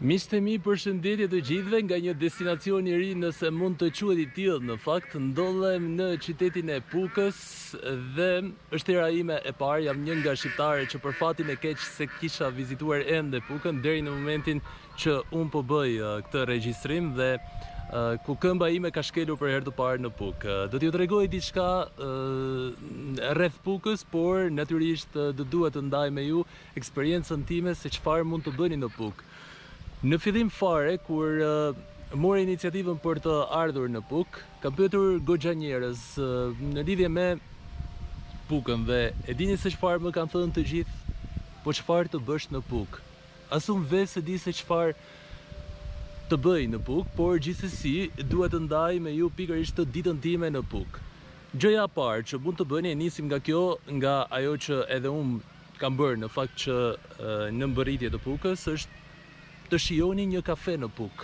Miqtë e mi, përshëndetje të gjithëve nga një destinacion i ri, nëse mund të quhet i tillë. Në fakt ndodhem në qytetin e Pukës dhe është hera ime e parë. Jam një nga shqiptarët që për fatin e keq se kisha vizituar ende Pukën deri në momentin që unë po bëj këtë regjistrim dhe ku këmba ime ka shkelur për herë të parë në Pukë. Do t'ju tregoj diçka rreth Pukës, por natyrisht do duhet të ndaj me ju eksperiencën time se çfarë mund të bëni në Pukë. Në fillim fare, kur mora iniciativën për të ardhur në Pukë, kam pyetur goxha njerëz në lidhje me Pukën dhe e dini se çfarë më kanë thënë të gjithë? Po çfarë të bësh në Pukë? As unë vetë se di se çfarë të bëj në Pukë, por gjithsesi duhet të ndaj me ju pikërisht të ditën time në Pukë. Gjëja e parë që mund të bëni, e nisim nga kjo, nga ajo që edhe unë kam bërë në fakt që në mbërritje të Pukës, është të shijoni një kafe në Pukë.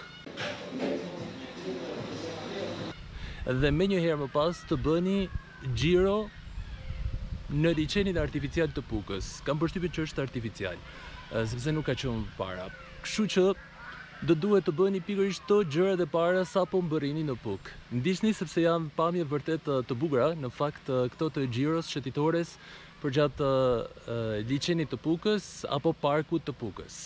Dhe me një herë më pas të bëni xhiro në liçenin artificial të Pukës. Kam përshtypjen që është artificial, sepse nuk ka qenë para. Kështu që do duhet të bëni pikërisht këto gjërat e para sapo mbërrini në Pukë. Ndiqni sepse janë pamje vërtet të bukura, në fakt këto të xhiros shëtitores përgjatë liçenit të Pukës apo parkut të Pukës.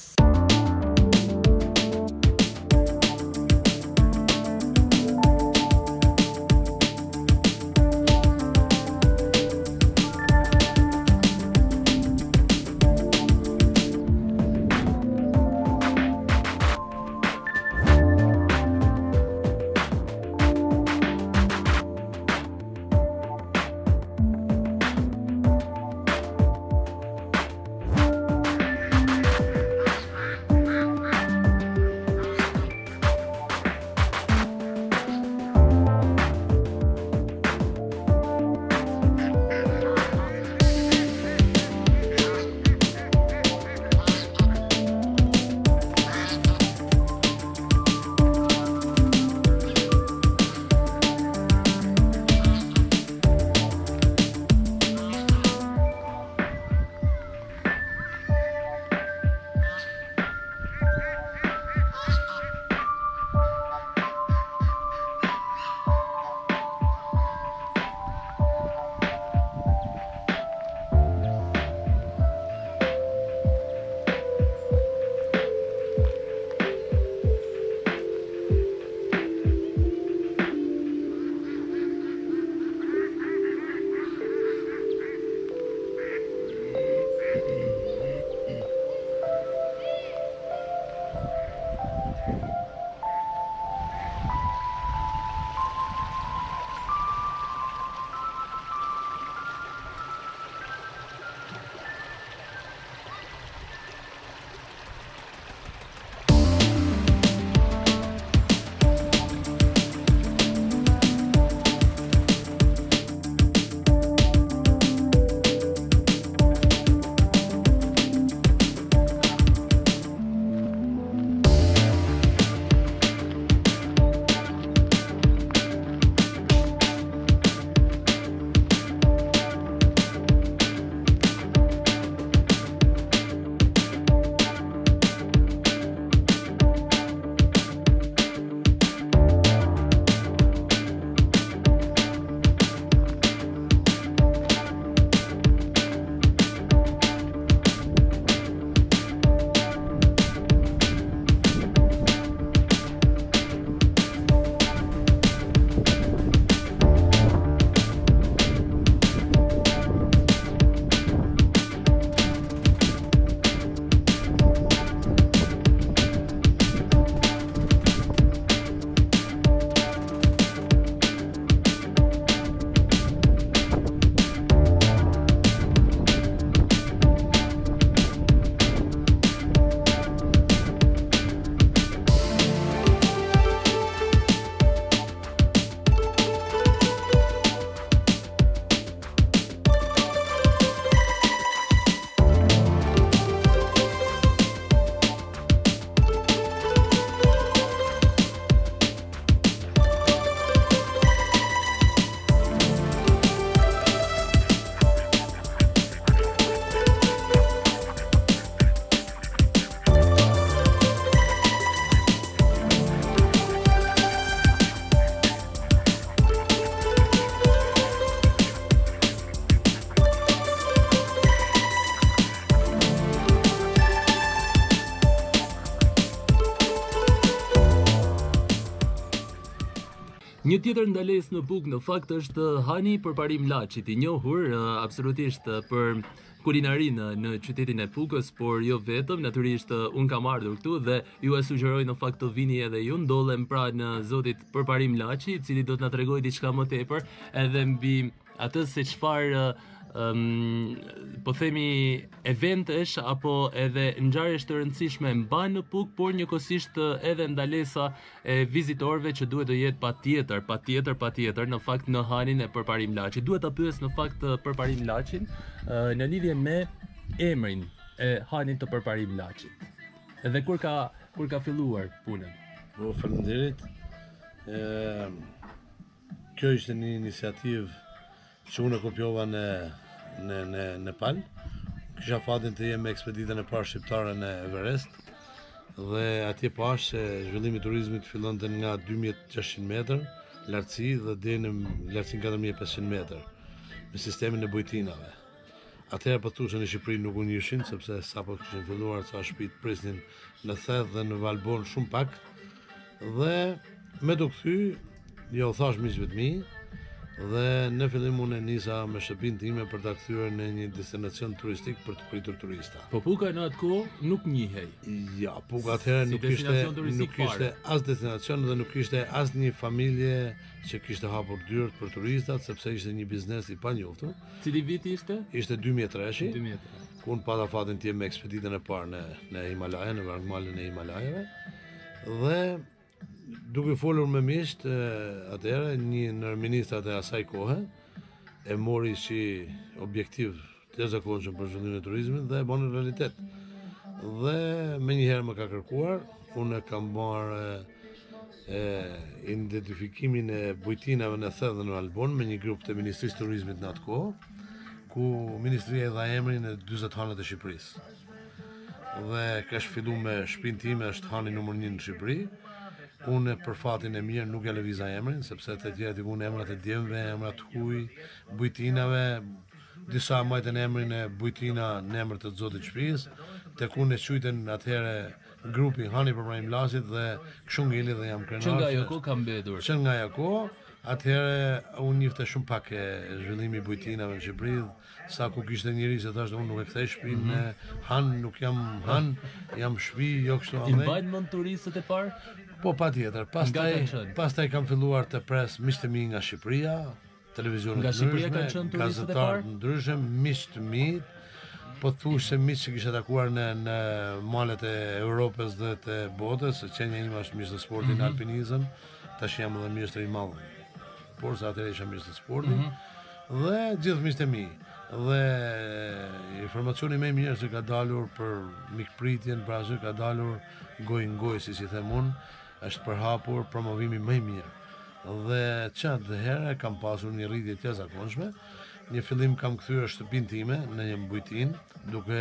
Një tjetër ndalesë në Puk në fakt është hani përparim Laçit, i njohur absolutisht për kulinarinë në qytetin e Pukës, por jo vetëm, natyrisht un kam ardhur këtu dhe ju e sugjeroj në fakt të vini edhe ju. Ndodhem pra në zotit Përparim Laçi, i cili do të na tregojë diçka më tepër edhe mbi atë se çfarë po themi eventesh apo edhe ngjarjesh të rëndësishme mban në Puk, por njëkohësisht edhe ndalesa e vizitorëve që duhet të jetë patjetër në fakt në hanin e Përparim Laçit. Duhet ta pyes në fakt Përparim Laçin në lidhje me emrin e hanit të Përparim Laçit. Edhe kur ka filluar punën. Po, faleminderit. Kjo ishte një iniciativë që unë e kopjova në Nepal. Kisha fatin të jem me ekspeditën e parë shqiptare në Everest dhe atje pash se zhvillimi i turizmit fillonte nga 2600 metër lartësi dhe deri në lartësinë 4500 metër me sistemin e bujtinave. Atëherë po thoshin në Shqipëri nuk u njihshin sepse sapo kishin filluar ca shtëpi prisnin në Theth dhe në Valbon shumë pak dhe me do kthy jo thash miqve të mi. Dhe në fillim unë nisa me shtëpinë time për ta kthyer në një destinacion turistik për të pritur turista. Po Puka në atë kohë nuk njihej. Ja, Puka atëherë nuk kishte as destinacion dhe nuk kishte as një familje që kishte hapur dyert për turistat sepse ishte një biznes i panjohur. Cili vit ishte? Ishte 2003. 2003. Ku unë pata fatin të jem me ekspeditën e parë në Himalaja, në vargmalin e Himalajeve. Dhe duke folur me miqt, atëherë një ndër ministrat e asaj kohe e mori si objektiv të jashtëzakonshëm për zhvillimin e turizmit dhe e bën në realitet. Dhe më njëherë më ka kërkuar, unë kam marrë identifikimin e bujtinave në Theth dhe në Albon me një grup të Ministrisë të Turizmit në atë kohë, ku Ministria e dha emrin e 40 hanët e Shqipërisë. Dhe ka filluar me shtëpinë time, është hani numër 1 në Shqipëri. Unë për fatin e mirë nuk e lëviza emrin, sepse të tjerët i vunë emrat e djemve, emrat huj, bujtinave, disa majtën emrin e bujtina në emër të zotit shtëpisë, tek unë e quajten atëherë grupi Hani Përparim Laçit dhe kështu ngeli dhe jam krenar. Që nga ajo kohë ka mbetur. Që nga ajo kohë, atëherë unë njifte shumë pak e zhvillimi i bujtinave në Shqipëri, sa ku kishte njëri se thashë unë nuk e kthej shtëpinë në Han, nuk jam Han, jam shtëpi, jo kështu. I mbajnë mend turistët e parë? Po patjetër. Pastaj kam filluar të pres miqtë mi nga Shqipëria, televizionet nga Shqipëria kanë qenë turistët e parë, ndryshe, miq të mi, po thuaj se miq që kisha takuar në malet e Europës dhe të botës, qenia ime është miq të sportit në alpinizëm, tash jam edhe mjeshtër i madh. Por sa atëherë isha mjeshtër të sportit dhe gjithë miqtë e mi. Dhe informacioni më i mirë që ka dalur për mikpritjen, pra që ka dalur gojë në gojë, si them unë, është përhapur promovimi më i mirë. Dhe çfarë herë kam pasur një rritje të jashtëzakonshme. Një fillim kam kthyer shtëpinë time në një bujtin, duke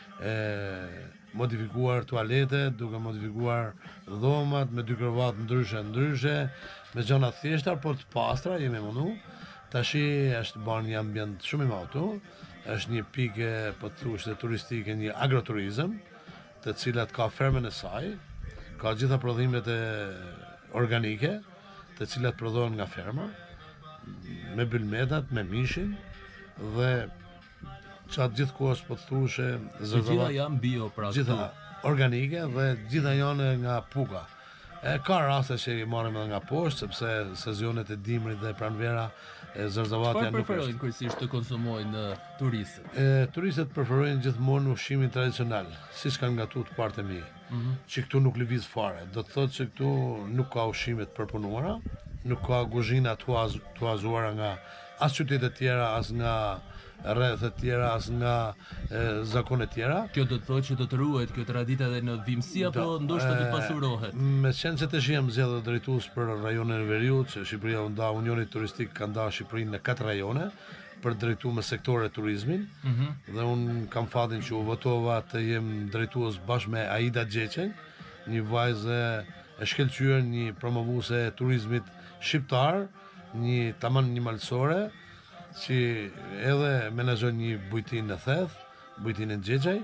modifikuar tualetet, duke modifikuar dhomat me 2 krevat ndryshe, me gjëra të thjeshta, por të pastra, jemi mundu. Tashi është bërë një ambient shumë i madh këtu, është një pikë po thoshte turistike, një agroturizëm, të cilat ka fermën e saj, ka gjitha prodhimet organike, të cilat prodhohen nga ferma, me bylmetat, me mishin dhe çat gjithkohës po thoshe gjitha janë bio pra. Gjitha organike dhe gjitha janë nga Puka. Ka raste që i marrim edhe nga poshtë, sepse sezonet e dimrit dhe pranvera zërzavatja nuk është. Çfarë preferojnë kryesisht të konsumojnë turistët? Turistët preferojnë gjithmonë ushqimin tradicional, siç kanë gatuar partë e mi. Që këtu nuk lëviz fare. Do të thotë që këtu nuk ka ushqime të përpunuara, nuk ka kuzhina tuazuara nga as qytetet tjera, as nga rreth të tjera, as nga zakone tjera. Kjo do të thotë që do të ruhet kjo traditë edhe në vimësi apo ndoshta do të pasurohet? Me qenë se të jam zgjedhur drejtues për rajonin e Veriut, që Shqipëria u nda Unioni Turistik ka nda Shqipërinë në 4 rajone për drejtuar me sektore turizmin. Dhe un kam fatin që u votova të jem drejtues bashkë me Aida Xheçen, një vajzë e shkëlqyer, një promovuese e turizmit shqiptar, tamam një malësore, që edhe menaxhon një bujtinë në Theth, bujtinë në Xhexhaj,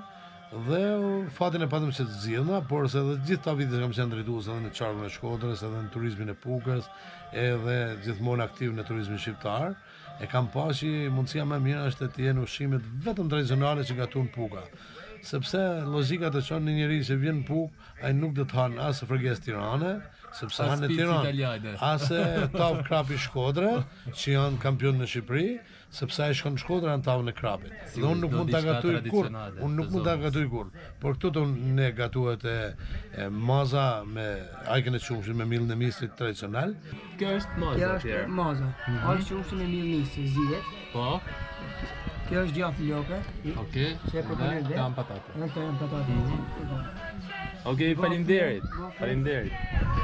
Dhe fatin e patëm që të zgjidhna, por se edhe gjithë ta vitet kam qenë drejtues edhe në qarkun e Shkodrës, edhe në turizmin e Pukës, edhe gjithmonë aktiv në turizmin shqiptar. E kam pa që mundësia më e mirë është të jenë ushqimet vetëm tradicionale që gatuan Puka. Sepse logjika të çon një njerëz që vjen në Pukë, ai nuk do të hanë as fërgesë tirane, sepse hanë në Tiranë, as tav krapi Shkodre, që janë kampion në Shqipëri, sepse ai shkon në Shkodër në tavën e krapit. Dhe unë nuk mund ta gatoj kur, Por këtu ne gatuhet e maza me ajkën e qumshit me millën e misrit tradicional. Kjo është maza. Kjo është maza. Ajkë qumshit me millë misri zihet. Po. Kjo është djathë loke. Okej. Që e përpunet dhe. Kam patate. Edhe këto janë patate. Okej, faleminderit.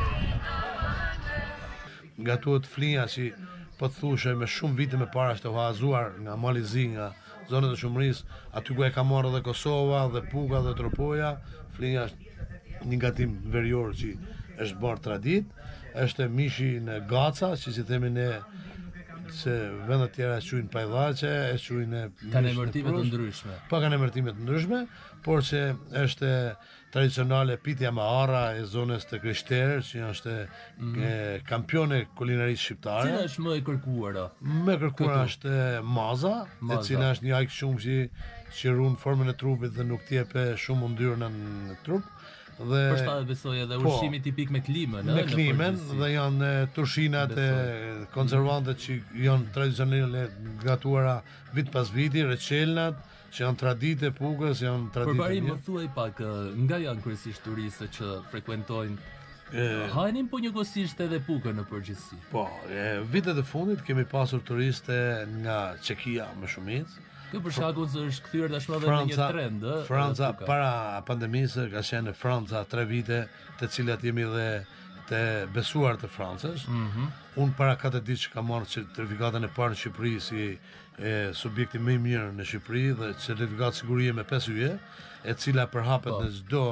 Gatuhet flinja që po të thushe me shumë vite më para është oazuar nga Malizi, nga zonat e Shumërisë, aty ku e ka marrë dhe Kosova, dhe Puka, dhe Tropoja. Flinja është një gatim verior që është bërë tradit, është mishi në gaca, që si themi ne, se vendet tjera e quajnë pajdhaçe, e quajnë kanë emërtime të ndryshme. Po kanë emërtime të ndryshme, por që është tradicionale pitja me arra e zonës të Krishterë, që është kampione kulinarisë shqiptare. Cila është më e kërkuara? Më e kërkuara është maza, e cila është një ajkë shumë që ruan formën e trupit dhe nuk t'jep shumë yndyrë në trup. Për shtatë besoj edhe ushqimi tipik me klimën, me klimën, dhe janë turshinat e konservantet që janë tradicionale gatuara vit pas viti, reçelnat që janë tradite Pukës, janë tradite. Përparim më thuaj pak, nga janë kryesisht turistët që frekuentojnë hajnin, po njëkohësisht edhe Pukën në përgjithësi? Po, vitet e fundit kemi pasur turiste nga Çekia më shumicë. Kjo për shkakun se është kthyer tashmë edhe në një trend, Franca para pandemisë ka qenë në Franca 3 vite, të cilat jemi dhe të besuar të Francës. Unë para 4 ditë që kam marrë certifikatën e parë në Shqipëri si subjekti më i mirë në Shqipëri dhe certifikat sigurie me 5 yje, e cila përhapet në çdo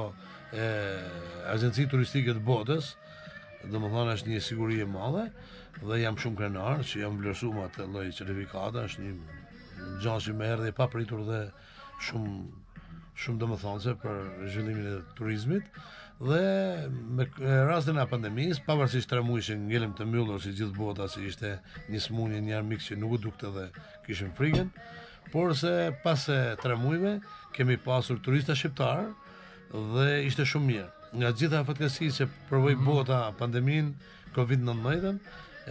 agjenci turistike të botës. Domethënë është një siguri e madhe dhe jam shumë krenar që jam vlerësuar me atë lloj certifikate, është një gjanë që më erdhi pa pritur dhe shumë domethënëse për zhvillimin e turizmit. Dhe me rastin e pandemisë, pavarësisht 3 muaj që ngelëm të mbyllur si gjithë bota, si ishte një smundje, një armik që nuk u dukte dhe kishin frikën, por se pas 3 muajve kemi pasur turista shqiptar dhe ishte shumë mirë. Nga gjitha fatkeqësitë që provoi bota pandemin Covid-19,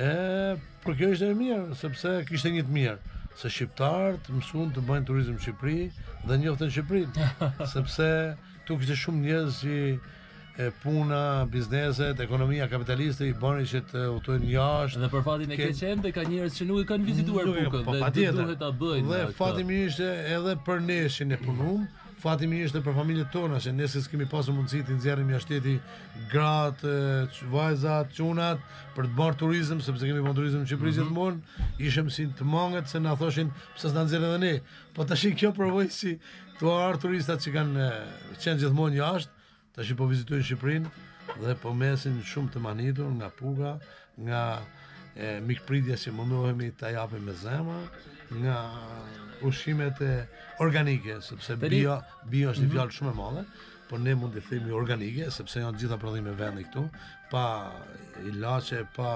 por kjo ishte e mirë, sepse kishte një të mirë. Se shqiptarët mësuan të bëjnë turizëm në Shqipëri dhe njoftën Shqipërinë, sepse tu kishte shumë njerëz që puna, bizneset, ekonomia kapitaliste i bënin që të udhtojnë jashtë. Dhe për fatin e keqen dhe ka njerëz që nuk e kanë vizituar Pukën dhe duhet ta bëjnë. Dhe fatimi ishte edhe për ne që ne punum, fatimi ishte për familjet tona, që ne s'kemi pasur mundësi të nxjerrim jashtë shteti gratë, vajzat, çunat për të bërë turizëm, sepse kemi bërë turizëm në Shqipëri gjithmonë, ishim si të mangët se na thoshin pse s'na nxjerrën edhe ne. Po tash kjo provoi si tu ardhur turistat që kanë qenë gjithmonë jashtë, tash po vizitojnë Shqipërinë dhe po mesin shumë të manitur nga Puka, nga mikpritja që mundohemi ta japim me zemër, nga ushqimet organike, sepse bio është një fjalë shumë e madhe, por ne mund të themi organike, sepse janë gjitha prodhime vendi këtu, pa ilaçe, pa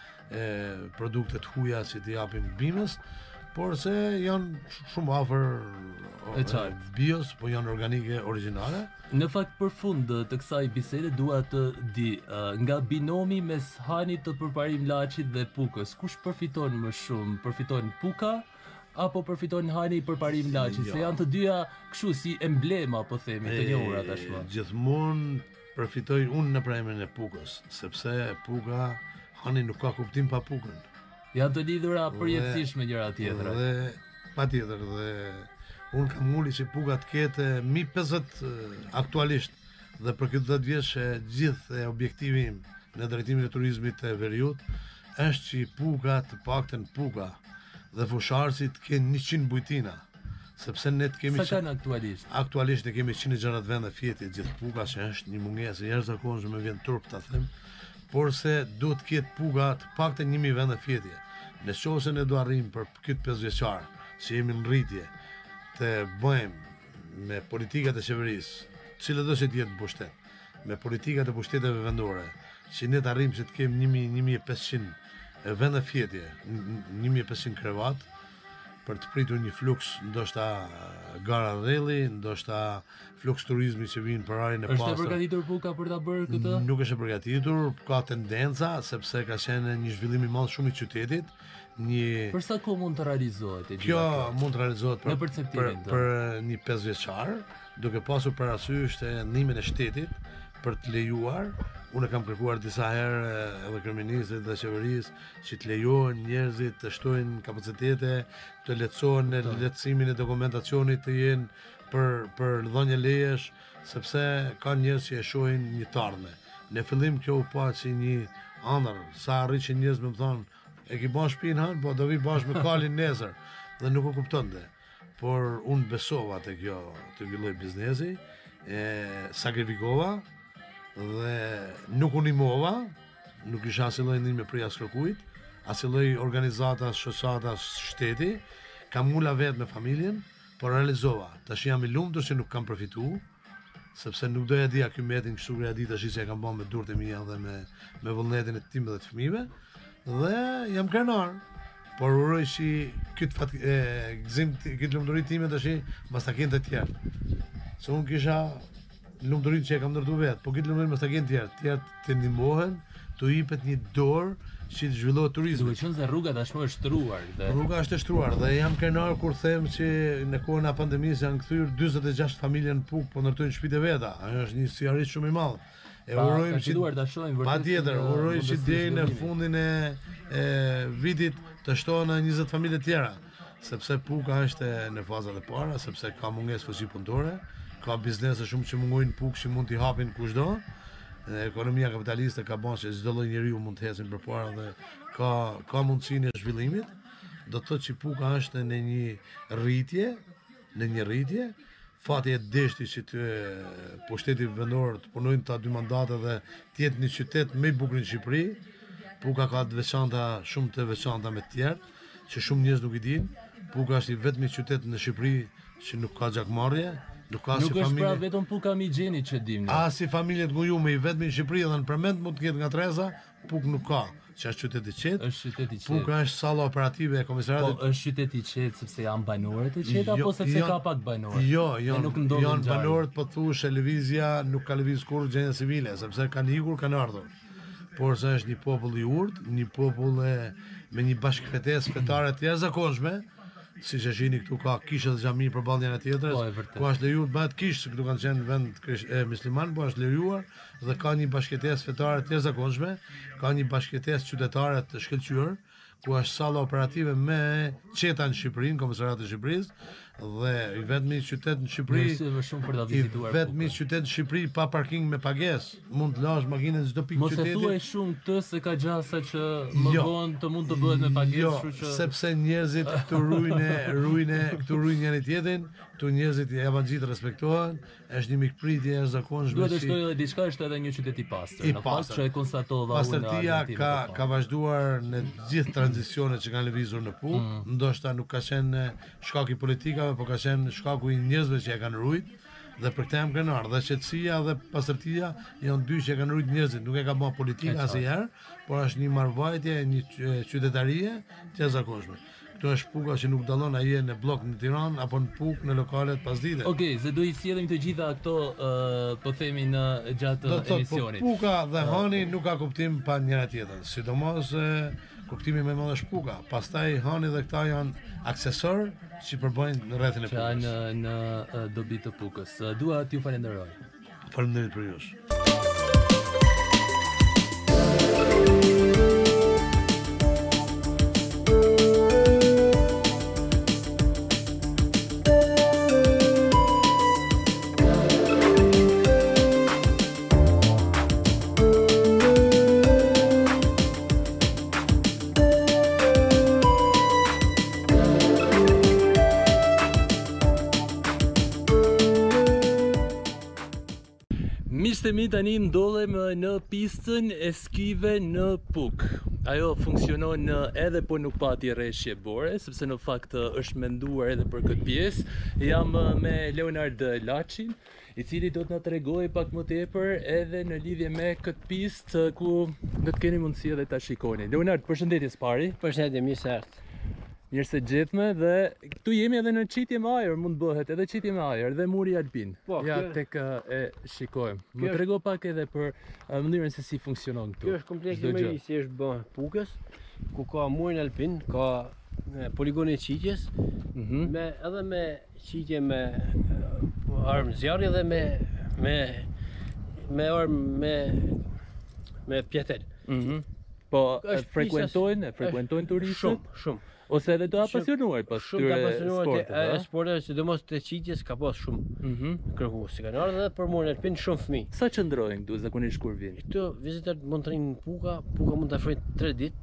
produkte të huaja që t'i japim bimës, por se janë shumë afër bios, po janë organike origjinale. Në fakt, për fund të kësaj bisede dua të di nga binomi mes Hanit të përparim Laçit dhe Pukës, kush përfiton më shumë? Përfiton Puka apo përfiton Hani i përparim Laçit? Se janë të dyja kështu si emblema, po themi, të njohura tashmë. Gjithmonë përfitoj unë në emrin e Pukës, sepse Puka, Hani nuk ka kuptim pa Pukën. Janë të lidhura përjetësisht me njëra tjetra. Dhe patjetër, dhe unë kam nguli që Puka të ketë mi 50 aktualisht, dhe për këtë 10 vjeç gjithë objektivi im në drejtimin e turizmit të veriut është që Puka të paktën Puka dhe fusharësit të kenë 100 bujtina, sepse ne të kemi... Sa kanë aktualisht? Aktualisht ne kemi 160 vende fjeti gjithë Puka, që është një mungesë e jashtëzakonshme, më vjen turp ta them, por se duhet të ketë Puka të paktën 1000 vende fjetje. Nëse ne do arrijmë për këtë 5 vjeçar, që jemi në rritje, të bëjmë me politikat e qeverisë, cilët do që t'jetë në pushtet, me politikat e pushteteve vendore, që ne të arrim që të kemi 1500 vende fjetje, 1500 krevat, për të pritur një fluks, ndoshta gara rrelli, ndoshta fluks turizmi që vinë për arin e Është e pastër. përgatitur Puka për ta bërë këtë? Nuk është e përgatitur, ka tendenca, sepse ka qenë një zhvillim i madh shumë i qytetit, një Për sa kohë mund të realizohet e gjitha kjo kjo? mund të realizohet Në perceptimin tënd. për një 5 vjeçar, duke pasur parasysh të ndihmën e shtetit për të lejuar. Unë kam kërkuar disa herë edhe kryeministrit dhe qeverisë që të lejohen njerëzit të shtojnë kapacitete, të lehtësohen në lehtësimin e dokumentacionit të jenë për dhënje lejesh, sepse ka njerëz që e shohin një të ardhme. Në fillim kjo u pa si një ëndër, sa arritën njerëz me më thonë, e ki bën shtëpinë han, po do vi bashkë me kalin nesër dhe nuk e kuptonte. Por unë besova te ky lloj biznesi, sakrifikova dhe nuk unimova, nuk isha asnjë lloj ndihme prej askërkujt, asnjë lloj organizatas, shoqatas, shteti, kam ngula vetë me familjen, por realizova. Tash jam i lumtur që nuk kam përfituar, sepse nuk doja di akimetin kështu ja di tash që e kam bën me durët e mia dhe me vullnetin e tim dhe të fëmijëve, dhe jam krenar. Por uroj që këtë lumturi time tash mos ta kenë të tjerë. Se unë kisha lumturinë që e kam ndërtu vetë, po këtë lumturi mos ta kenë të tjerë të ndihmohen, të jepet një dorë që të zhvillohet turizmi. Duke qenë se rruga tashmë është shtruar dhe Rruga është e shtruar dhe jam krenar kur them që në kohën e pandemisë janë kthyer 46 familje në Pukë, po ndërtojnë shtëpitë e veta. Ajo është një sqarit shumë i madh. E urojmë që ta shohim vërtet. patjetër, uroj që deri në fundin e vitit të shtohen 20 familje tjera, sepse Puka është në fazat e para, sepse ka mungesë fuqi punëtore, ka biznese shumë që mungojnë Pukë që mund t'i hapin kushdo. Ekonomia kapitaliste ka bën që çdo lloj njeriu mund të ecën përpara dhe ka mundësinë e zhvillimit. Do të thotë që Puka është në një rritje, fati e deshti që të pushteti vendor të punojnë ta 2 mandate dhe të jetë një qytet më i bukur në Shqipëri. Puka ka të veçanta, shumë të veçanta me të tjerë, që shumë njerëz nuk i dinë. Puka është i vetmi qytet në Shqipëri që nuk ka gjakmarrje, nuk ka Nuk si është pra familje. vetëm Puka Migjeni që dim ne. As si familjet ngujume i vetmi në Shqipëri dhe në përmend mund të ketë nga Treza, Puk nuk ka, që është qytet i qetë. Është qytet i qetë. Puka është salla operative e Po komisariatit. është qytet i qetë sepse janë banorët e qetë apo sepse ka pak banorë? Jo, E nuk ndodhin janë ngjarje. banorët, po thush e lëvizja nuk ka lëviz kurrë gjendje civile, sepse kanë ikur, kanë ardhur. Por se është një popull i urtë, një popull me një bashkëfetesë fetare të jashtëzakonshme, siç e shihni këtu ka kishë dhe xhami përballë njëra tjetrës, Po, e vërtet. ku është lejuar bëhet kishë, se këtu kanë qenë vend musliman, po është lejuar dhe ka një bashkëfetesë fetare të jashtëzakonshme, ka një bashkëfetesë qytetare të shkëlqyer, ku është salla operative me qeta në Shqipëri, në Komisariatin e Shqipërisë, dhe i vetmi qytet në Shqipëri, Mirësi më shumë për ta i vizituar. vetmi qytet në Shqipëri pa parking me pagesë. Mund të lash makinën në çdo pikë Mos e qyteti. thuaj shumë këtë se ka gjasa që më Jo. vonë të mund të bëhet me pagesë, Jo, kështu që sepse njerëzit këtu rujnë njëri tjetrin, këtu njerëzit javagjitë respektohen, është një mikpritje e zakonshme. duhet të shtoj edhe diçka, është edhe një qytet i pastër. I Në fakt pastër. që e konstatova unë në Pastërtia Argentinë. ka vazhduar në gjithë tranzicionet që kanë lëvizur në Pukë, ndoshta nuk ka qenë shkaku i politikave, por ka qenë shkaku i njerëzve që e kanë rujt. Dhe për këtë jam krenar, dhe qetësia dhe pastërtia janë dy që e kanë rujt njerëzit, nuk e ka bën politika asnjëherë, por është një marrëvajtje, një qytetarie të jashtëzakonshme. Këtu është Puka që nuk dallon a je në blok në Tiranë apo në Pukë në lokalet pasdite. Okej, se do i sjellim të gjitha këto po themi në Do gjatë të thotë, po emisionit. Puka dhe Hani nuk ka kuptim pa njëra tjetrën. Sidomos kuptimi më i madh është Puka. Pastaj Hani dhe këta janë aksesor që përbëjnë në rrethin e Që janë Pukës. në dobi të Pukës. Dua t'ju falenderoj. Faleminderit për jush. Miqtë e mi tani ndodhem në pistën e skive në Puk. Ajo funksionon edhe po nuk pati rreshje bore, sepse në fakt është menduar edhe për këtë pjesë. Jam me Leonard Laçin, i cili do të na tregojë pak më tepër edhe në lidhje me këtë pistë ku do të keni mundësi edhe ta shikoni. Leonard, përshëndetje së pari. Përshëndetje, mirë se erdhët. Mirë se gjetme dhe këtu jemi edhe në qitje me ajër, mund bëhet edhe qitje me ajër dhe muri alpin. Po, ja, tek e shikojmë. Më trego pak edhe për mënyrën se si funksionon këtu. Kjo është kompleksi më i si është bën Pukës, ku ka murin alpin, ka poligonin e qitjes, edhe me qitje me armë zjarri dhe me armë me pjetel. Po frekuentojnë turistët? Shumë. Ose edhe të apasionuar pas këtyre sporteve? Sporteve, sidomos të qitjes ka pas shumë kërkues. Kanë ardhur edhe për murin alpin shumë fëmijë. Sa qëndrojnë këtu zakonisht kur vinë? Këtu vizitorët mund të rinë në Puka mund të afrojnë 3 ditë.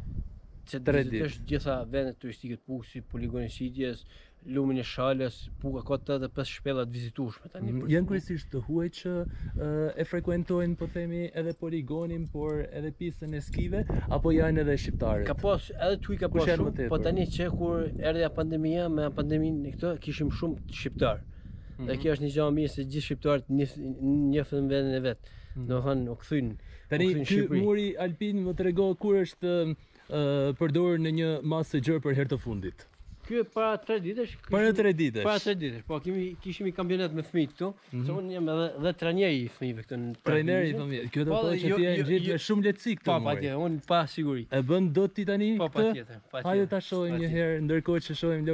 3 ditë. Është gjitha vendet turistike të Pukës, si poligoni i qitjes, lumin e Shalës, Puka ka 85 shpella të vizitueshme tani. Janë kryesisht të huaj që e frekuentojnë, po themi, edhe poligonin, por edhe pistën e skive, apo janë edhe shqiptarët? Ka pas, edhe të huaj ka pas shumë, po tani që kur erdhi pandemia, me pandeminë këtë kishim shumë shqiptar. Dhe kjo është një gjë e mirë se gjithë shqiptarët njohin vendin e vet. Domethënë u kthyn. Tani ky muri alpin më trego kur është përdorur në një masë gjerë për herë të fundit. Ky para 3 ditësh. Para 3 ditësh. Para 3 ditësh. Po kishim kampionat me fëmijë këtu. Se unë jam edhe trajner i fëmijëve këtu në. Trajner i fëmijëve. Kjo do të thotë që ti je ngjitur me shumë lehtësi këtu. Po, patjetër, unë pa siguri. E bën dot ti tani këtë? Po, patjetër. Hajde ta shohim një herë, ndërkohë që shohim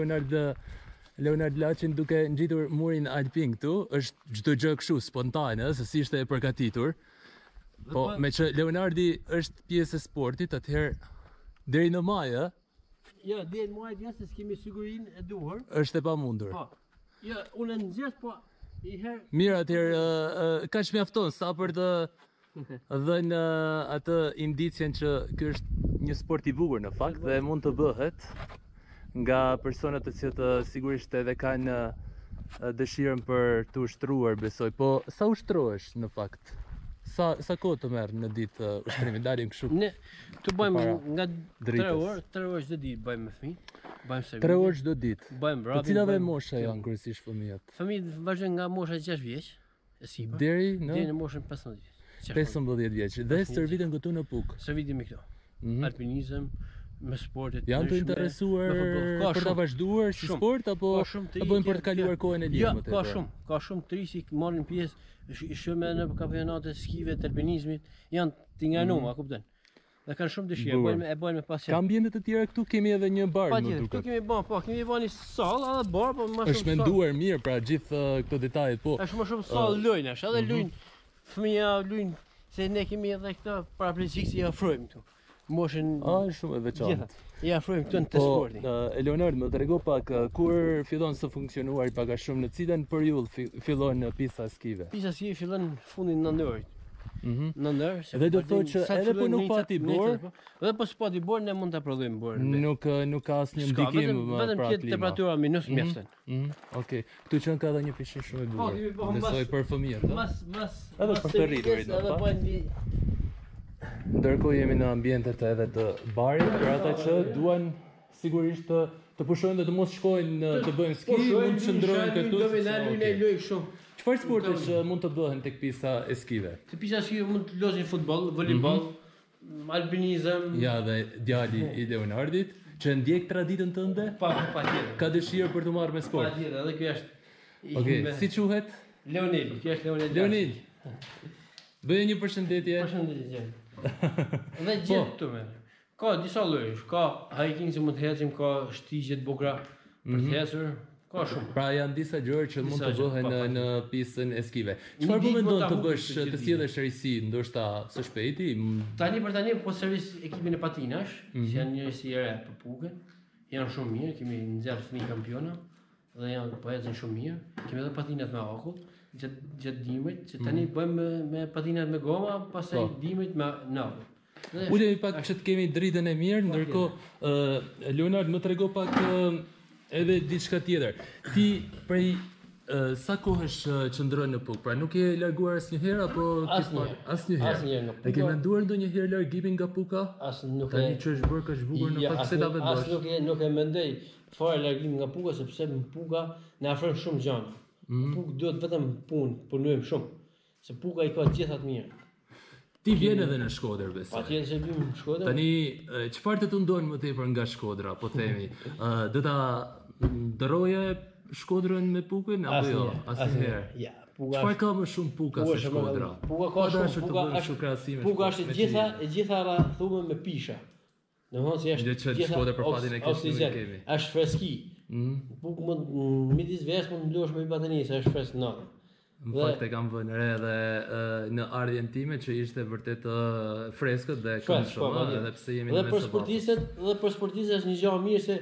Leonard Laçin duke ngjitur murin alpin këtu. Është çdo gjë kështu spontane, se si ishte e përgatitur. Po, me që Leonardi është pjesë e sportit, atëherë deri në maj, Ja, deri në maj se s'kemi sigurinë e duhur. Është e pamundur. Po. Ja, unë nxjerr po i herë. Mirë, atëherë kaq mjafton sa për të dhënë atë indicjen që ky është një sport i bukur në fakt dhe mund të bëhet nga persona të cilët sigurisht edhe kanë dëshirën për të ushtruar, besoj. Po sa ushtrohesh në fakt? Sa kohë të merr në ditë ushtrimi? Dalim kështu. Ne të bëjmë nga 3 orë çdo ditë bëjmë me fëmijë. Bëjmë service. 3 orë çdo ditë. Bëjmë vrapim. Të cilave mosha janë kryesisht fëmijët? Fëmijët vazhdojnë nga mosha 6 vjeç e sipër deri në moshën 15 vjeç. 15 vjeç. Dhe stërviten këtu në Puk. Stërvitemi këtu. Alpinizëm, me sportet. Janë të interesuar për ta vazhduar si sport apo bëjnë për të kaluar kohën e lirë më tepër? Ka shumë të rinj që marrin pjesë shumë në kampionate skive të alpinizmit, janë të nganjur, a kupton? Dhe kanë shumë dëshirë, e bëjnë me pasion. Ka ambiente të tjera këtu, kemi edhe një bar më duket. Këtu kemi bën një sallë edhe bar, po më shumë. Është menduar mirë pra gjithë këto detajet, po. Është më shumë sallë lojnash, edhe lujnë fëmija lujnë se ne kemi edhe këto paraplegjik që i ofrojmë këtu. Moshën shumë e veçantë. Ja afrojmë këtu në sportin. Leonard, më trego pak kur fillon të funksionuar pak a shumë, në cilën periudhë fillon pista skive? Pista skive fillon fundin në nëndorit. Dhe do të thotë që edhe po nuk pati borë, edhe po s'pati borë ne mund ta prodhojmë borën. Nuk ka asnjë ndikim pra vetëm që temperatura minus mjafton. Okej. Këtu që ka edhe një pishin shumë e bukur. Besoj për fëmijët. Edhe për të rriturit. Edhe po ndërkohë jemi në ambientet edhe të barit, për ata që duan sigurisht të pushojnë dhe të mos shkojnë të bëjnë ski, mund të qëndrojnë këtu. Çfarë sportesh mund të bëhen tek pista e skive? Te pista e skive mund të luajnë futboll, voleyboll, alpinizëm. Ja, dhe djali i Leonardit që ndjek traditën tënde? Patjetër. Ka dëshirë për të marrë me sport? Patjetër, edhe ky është. Okej, si quhet? Leonel, ky është Leonel. Leonel. Bëje një përshëndetje. Përshëndetje. Dhe gjithë këtu me. Ka disa llojesh, ka hiking që mund të ecim, ka shtigje të bukura për të ecur, ka shumë. Pra janë disa gjëra që mund të bëhen në pistën e skive. Çfarë po mendon të bësh të sjellësh risi, ndoshta së shpejti? Tani po servis ekipin e patinash, që janë njerëz i re për Pukën. Janë shumë mirë, kemi nxjerrë fëmijë kampiona dhe janë po ecën shumë mirë. Kemi edhe patinat me akull. Gjatë dimrit, që tani bëjmë me patinat me goma, pastaj dimrit me navë. Ulemi pak që të kemi dritën e mirë, ndërkohë Leonard më trego pak edhe diçka tjetër. Ti prej sa kohë qëndron në Puk? Pra nuk je larguar asnjëherë apo asnjëherë? Asnjëherë nga Puka. E ke menduar ndonjëherë largimin nga Puka? As nuk Tani që është bërë kaq bukur në fakt se ta vendosh. Nuk e mendoj fare largimin nga Puka sepse në Puka na afron shumë gjëra. Puka duhet vetëm punojmë shumë. Se Puka I ka gjitha të mira. Ti vjen edhe në Shkodër besoj. Patjetër se vim në Shkodër. Tani çfarë të ndon më tepër nga Shkodra, po themi? Do ta ndroje Shkodrën me Pukën apo jo? Asnjëherë. Ja, Puka. Çfarë ka më shumë Puka se Shkodra? Puka ka shumë, Puka është e gjitha thumë me pisha. Domethënë se është gjithë Shkodër për fatin e keq nuk kemi. Është freski. Puk mund midis vesh mund mblosh me bateri se është fresk natë. Në fakt e kam vënë re edhe në ardhjen time që ishte vërtet freskët dhe këndshëm, edhe pse jemi në mes të botës. Dhe për sportistët është një gjë e mirë se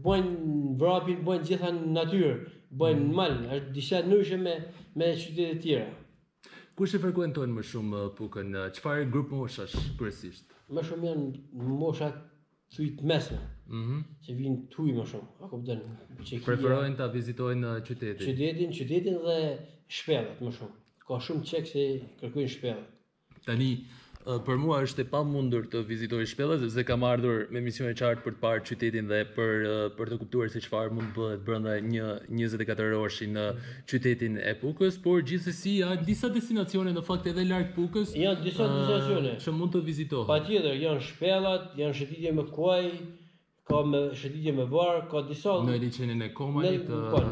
bojnë vrapin, bojnë gjitha në natyrë, bojnë në mal, është diçka ndryshe me qytete të tjera. Kush e frekuenton më shumë Pukën? Çfarë grup moshash kryesisht? Më shumë janë moshat të mesme. Që vinë tuj më shumë, a kupton? Preferojnë ta vizitojnë qytetin. Qytetin dhe shpellat më shumë. Ka shumë çek se kërkojnë shpellat. Tani për mua është e pamundur të vizitoj shpellat sepse kam ardhur me misione qartë për të parë qytetin dhe për të kuptuar se çfarë mund bëhet brenda një 24 orëshi në qytetin e Pukës, por gjithsesi janë disa destinacione në fakt edhe larg Pukës. Janë disa destinacione që mund të vizitohen. Patjetër, janë shpellat, janë shëtitje me kuaj, ka me shëtitje me varë, ka disa në liçenin e Komanit,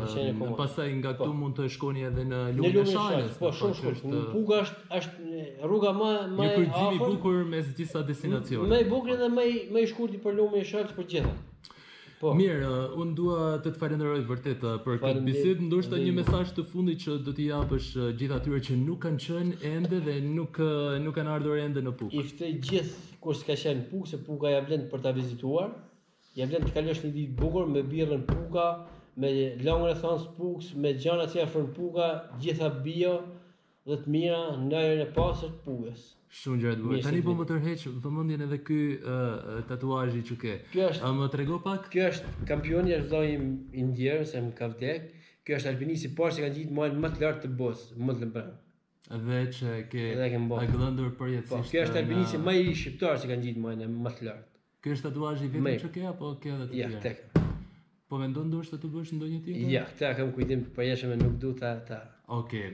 pastaj nga këtu mund të shkoni edhe në Lumin e Shalës. Po shumë. Puka është rruga më një kryqëzim I bukur mes disa destinacione. Më I bukur dhe më I shkurtër për Lumin e Shalës për gjitha. Po. Mirë, unë dua të të falenderoj vërtet për këtë bisedë, ndoshta një mesazh të fundit që do t'i japësh gjithë atyre që nuk kanë qenë ende dhe nuk kanë ardhur ende në Pukë. I ftoj gjithë kur s'ka qenë në Pukë, se Puka ja vlen për ta vizituar. Ja vlen të kalosh një ditë bukur me birrën Puka, me langën e thans Pukës, me gjana që afron Puka, gjitha bio dhe të mira në ajrin e pastër të Pukës. Shumë gjëra të bukura. Tani po më tërheq vëmendjen edhe ky tatuazhi që ke. A më trego pak? Ky është kampioni I vllai I ndjer se më ka vdek. Ky është alpinisti I parë që ka ngjitur malin më të lartë të botës, më të lëmbën. Dhe që ke gëllëndur përjetësisht. Ky është alpinisti më I shqiptar që ka ngjitur malin më të lartë. Ky është tatuazhi vetëm që ke apo ke edhe të tjerë? Ja, tek. Po mendon ndoshta të bësh ndonjë tjetër? Ja, këtë kam kujtim të përjashme, nuk du ta. Okej.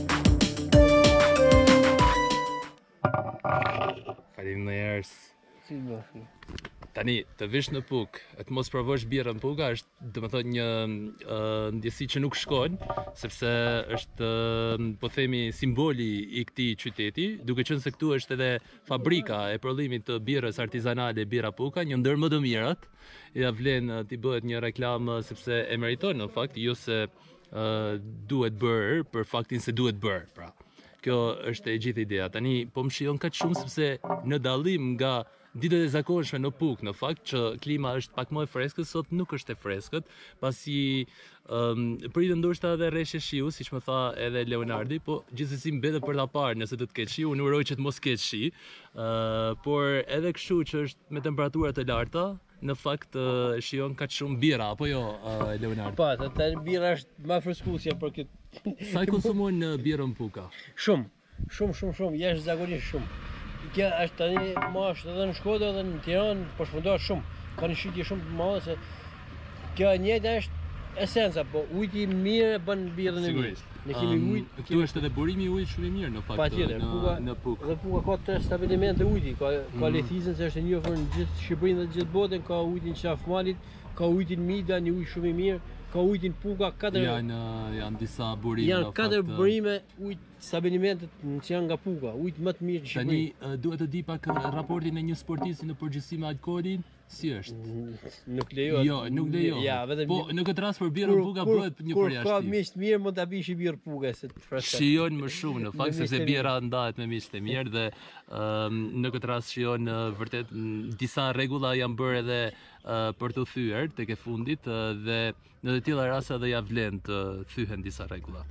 Faleminderit. Si bësh? Tani, të vish në Pukë, të mos provosh birrën Puka është domethënë një ndjesi që nuk shkon, sepse është po themi simboli I këtij qyteti, duke qenë se këtu është edhe fabrika e prodhimit të birrës artizanale Birra Puka, një ndër më të mirat. Ja vlen t'i bëhet një reklam sepse e meriton në fakt, jo se duhet bërë për faktin se duhet bërë, pra. Kjo është e gjithë ideja. Tani po më shijon kaq shumë sepse në dallim nga ditët e zakonshme në Pukë, në fakt që klima është pak më e freskët, sot nuk është e freskët, pasi pritet ndoshta edhe rreshtje shiu, siç më tha edhe Leonardi, po gjithsesi mbetet për ta parë nëse do të ketë shi, unë uroj që të mos ketë shi, por edhe kështu që është me temperatura të larta, në fakt shijon kaq shumë birra, apo jo, Leonardi? Po, atë birra është më freskuesja për këtë. Sa I konsumojnë birrën Puka? Shumë, jashtëzakonisht shumë. Kjo është tani më është edhe në Shkodër edhe në Tiranë, po shpërndohet shumë. Ka një shitje shumë të madhe se kjo e njëjta është esenca, po ujiti I mirë bën birrën e mirë. Ne kemi ujë. Këtu është edhe burimi I ujit shumë I mirë në fakt. Patjetër, në Pukë. Dhe Puka ka të stabiliment të ujit, ka lethizën se është e njohur në gjithë Shqipërinë dhe gjithë botën, ka ujin Qafmalit, ka ujin Mida, një ujë shumë I mirë. Ka ujin Puka, janë disa burime. Janë 4 burime ujt stabilimentet që janë nga Puka, ujt më të mirë në Shqipëri. Tani duhet të di pak raportin e një sportisti në përgjithësi me alkoolin, si është? Nuk lejohet. Jo, nuk lejohet. Ja, po në këtë rast për birrën Puka bëhet një përjashtim. Kur ka miq të mirë mund ta bish I birrë Puka se të freskët. Shijon më shumë në fakt sepse birra ndahet me miq të mirë dhe në këtë rast shijon vërtet disa rregulla janë bërë edhe për të thyer tek e fundit dhe në të tilla raste edhe ja vlen të thyhen disa rregulla.